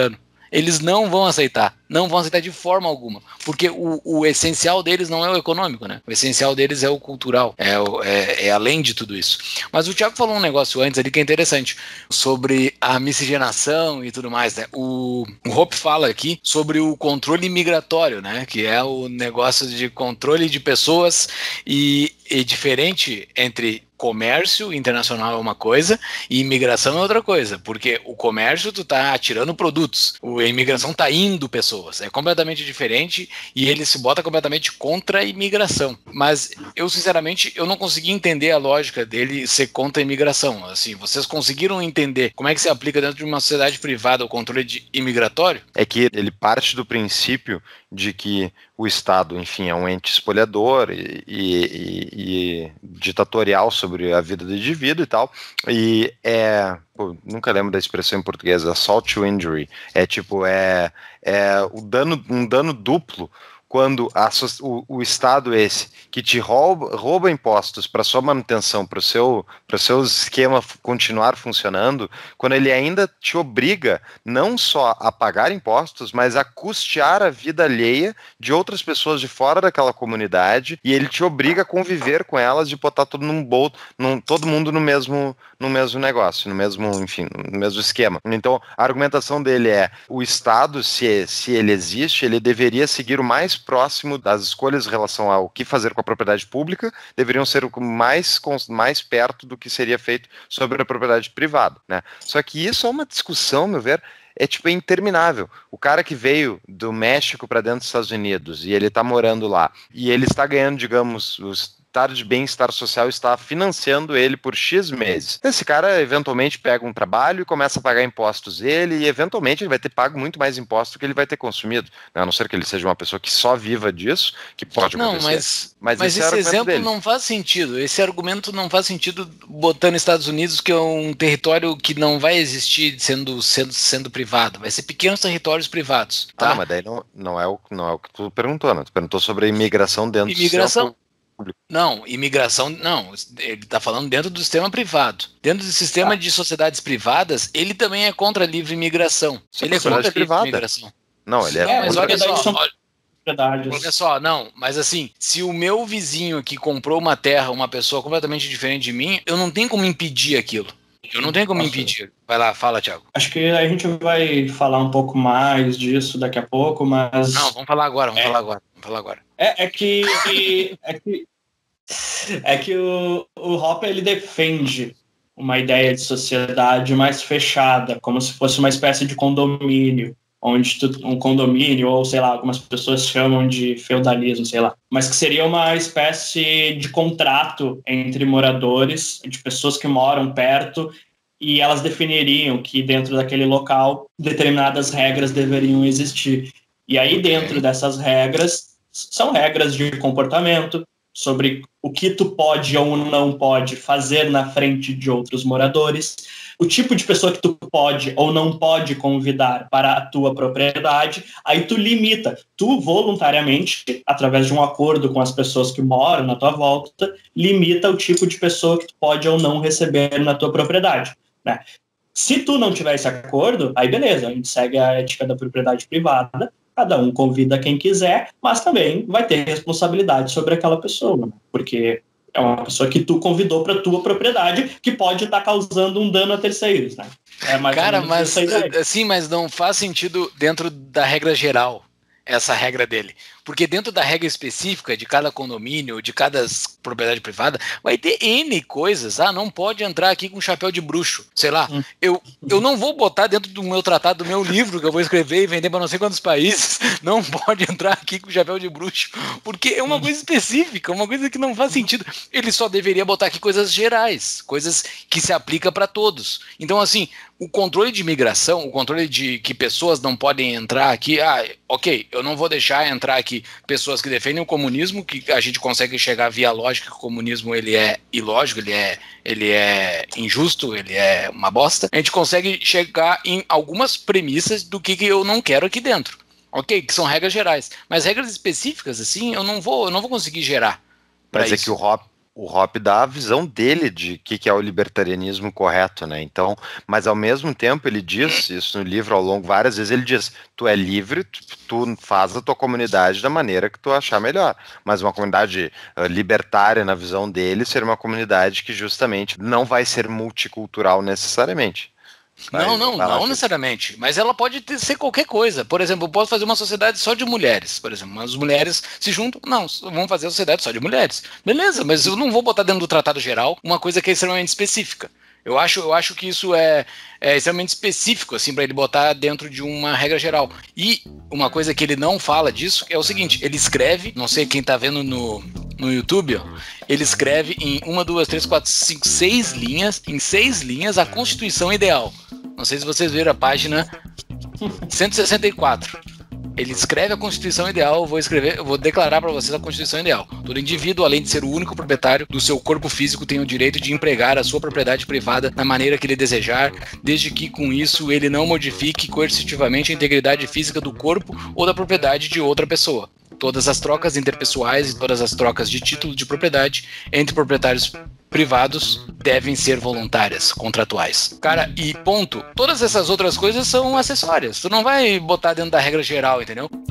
Eles não vão aceitar, não vão aceitar de forma alguma, porque o, o essencial deles não é o econômico, né? O essencial deles é o cultural, é, o, é, é além de tudo isso. Mas o Thiago falou um negócio antes ali que é interessante, sobre a miscigenação e tudo mais, né? O, o Hope fala aqui sobre o controle migratório, né? Que é o negócio de controle de pessoas e, e diferente entre comércio internacional é uma coisa e imigração é outra coisa, porque o comércio tu tá atirando produtos, a imigração tá indo pessoas, é completamente diferente e ele se bota completamente contra a imigração, mas eu sinceramente eu não consegui entender a lógica dele ser contra a imigração. Assim, vocês conseguiram entender como é que se aplica dentro de uma sociedade privada o controle de imigratório? É que ele parte do princípio de que o Estado, enfim, é um ente espoliador e, e, e ditatorial sobre a vida do indivíduo e tal, e é, pô, nunca lembro da expressão em português, assault to injury, é tipo, é, é o dano, um dano duplo, quando a, o, o Estado esse, que te rouba, rouba impostos para sua manutenção, para o seu, pro seu esquema continuar funcionando, quando ele ainda te obriga não só a pagar impostos, mas a custear a vida alheia de outras pessoas de fora daquela comunidade, e ele te obriga a conviver com elas, de botar todo, num bol, num, todo mundo no mesmo, no mesmo negócio, no mesmo, enfim, no mesmo esquema. Então, a argumentação dele é, o Estado, se, se ele existe, ele deveria seguir o mais próximo das escolhas em relação ao que fazer com a propriedade pública, deveriam ser o mais, mais perto do que seria feito sobre a propriedade privada, né? Só que isso é uma discussão, meu ver, é tipo é interminável. O cara que veio do México para dentro dos Estados Unidos e ele está morando lá, e ele está ganhando, digamos, os Estado de bem-estar social está financiando ele por X meses. Esse cara eventualmente pega um trabalho e começa a pagar impostos ele, e eventualmente ele vai ter pago muito mais impostos do que ele vai ter consumido, né? A não ser que ele seja uma pessoa que só viva disso, que pode não, acontecer. Mas, mas, mas esse, esse, é exemplo dele. não faz sentido. Esse argumento não faz sentido botando os Estados Unidos, que é um território que não vai existir sendo, sendo, sendo privado. Vai ser pequenos territórios privados. Tá? Ah, não, mas daí não, não, é o, não é o que tu perguntou, né? Tu perguntou sobre a imigração dentro imigração, do sistema público. Não, imigração, não. Ele está falando dentro do sistema privado. Dentro do sistema ah. de sociedades privadas, ele também é contra a livre imigração. Sim, ele é contra a livre privada. imigração. Não, ele é, é mas olha só, são... olha, olha só, não, mas assim, se o meu vizinho aqui comprou uma terra, uma pessoa completamente diferente de mim, eu não tenho como impedir aquilo. Eu não tenho como Nossa. impedir. Vai lá, fala, Thiago. Acho que a gente vai falar um pouco mais disso daqui a pouco, mas... Não, vamos falar agora, vamos é. falar agora. Vamos falar agora. É, é que... é que, é que o, o Hopper, ele defende uma ideia de sociedade mais fechada, como se fosse uma espécie de condomínio, onde tu, um condomínio, ou sei lá, algumas pessoas chamam de feudalismo, sei lá, mas que seria uma espécie de contrato entre moradores, de pessoas que moram perto, e elas definiriam que dentro daquele local determinadas regras deveriam existir. E aí dentro dessas regras, são regras de comportamento, sobre o que tu pode ou não pode fazer na frente de outros moradores, o tipo de pessoa que tu pode ou não pode convidar para a tua propriedade, aí tu limita. Tu voluntariamente, através de um acordo com as pessoas que moram na tua volta, limita o tipo de pessoa que tu pode ou não receber na tua propriedade, né? Se tu não tiver esse acordo, aí beleza, a gente segue a ética da propriedade privada, cada um convida quem quiser, mas também vai ter responsabilidade sobre aquela pessoa, né? Porque é uma pessoa que tu convidou para tua propriedade, que pode estar tá causando um dano a terceiros, né? É mais Cara, mas sim, mas não faz sentido dentro da regra geral, essa regra dele. Porque dentro da regra específica de cada condomínio, de cada propriedade privada, vai ter N coisas. Ah, não pode entrar aqui com chapéu de bruxo. Sei lá, hum. eu, eu não vou botar dentro do meu tratado, do meu livro, que eu vou escrever e vender para não sei quantos países, não pode entrar aqui com chapéu de bruxo. Porque é uma coisa específica, uma coisa que não faz sentido. Ele só deveria botar aqui coisas gerais, coisas que se aplicam para todos. Então, assim, o controle de imigração, o controle de que pessoas não podem entrar aqui, ah, ok, eu não vou deixar entrar aqui pessoas que defendem o comunismo, que a gente consegue chegar via lógica que o comunismo ele é ilógico, ele é, ele é injusto, ele é uma bosta. A gente consegue chegar em algumas premissas do que, que eu não quero aqui dentro. Ok, que são regras gerais. Mas regras específicas, assim, eu não vou, eu não vou conseguir gerar. Mas é que o Hop, o Hoppe dá a visão dele de o que, que é o libertarianismo correto, né? Então, mas ao mesmo tempo ele diz, isso no livro ao longo, várias vezes ele diz, tu é livre, tu, tu faz a tua comunidade da maneira que tu achar melhor, mas uma comunidade uh, libertária na visão dele seria uma comunidade que justamente não vai ser multicultural necessariamente. Vai, não, não, não necessariamente, mas ela pode ter, ser qualquer coisa. Por exemplo, eu posso fazer uma sociedade só de mulheres, por exemplo, as mulheres se juntam, não, vamos fazer a sociedade só de mulheres. Beleza, mas eu não vou botar dentro do tratado geral uma coisa que é extremamente específica. Eu acho, eu acho que isso é, é extremamente específico, assim, para ele botar dentro de uma regra geral. E uma coisa que ele não fala disso é o seguinte, ele escreve, não sei quem tá vendo no, no YouTube, ó, ele escreve em uma, duas, três, quatro, cinco, seis linhas, em seis linhas, a Constituição Ideal. Não sei se vocês viram a página cento e sessenta e quatro. Ele escreve a Constituição Ideal, eu vou escrever, eu vou declarar para vocês a Constituição Ideal. Todo indivíduo, além de ser o único proprietário do seu corpo físico, tem o direito de empregar a sua propriedade privada da maneira que ele desejar, desde que com isso ele não modifique coercitivamente a integridade física do corpo ou da propriedade de outra pessoa. Todas as trocas interpessoais e todas as trocas de título de propriedade entre proprietários privados devem ser voluntárias, contratuais. Cara, e ponto. Todas essas outras coisas são acessórias. Tu não vai botar dentro da regra geral, entendeu?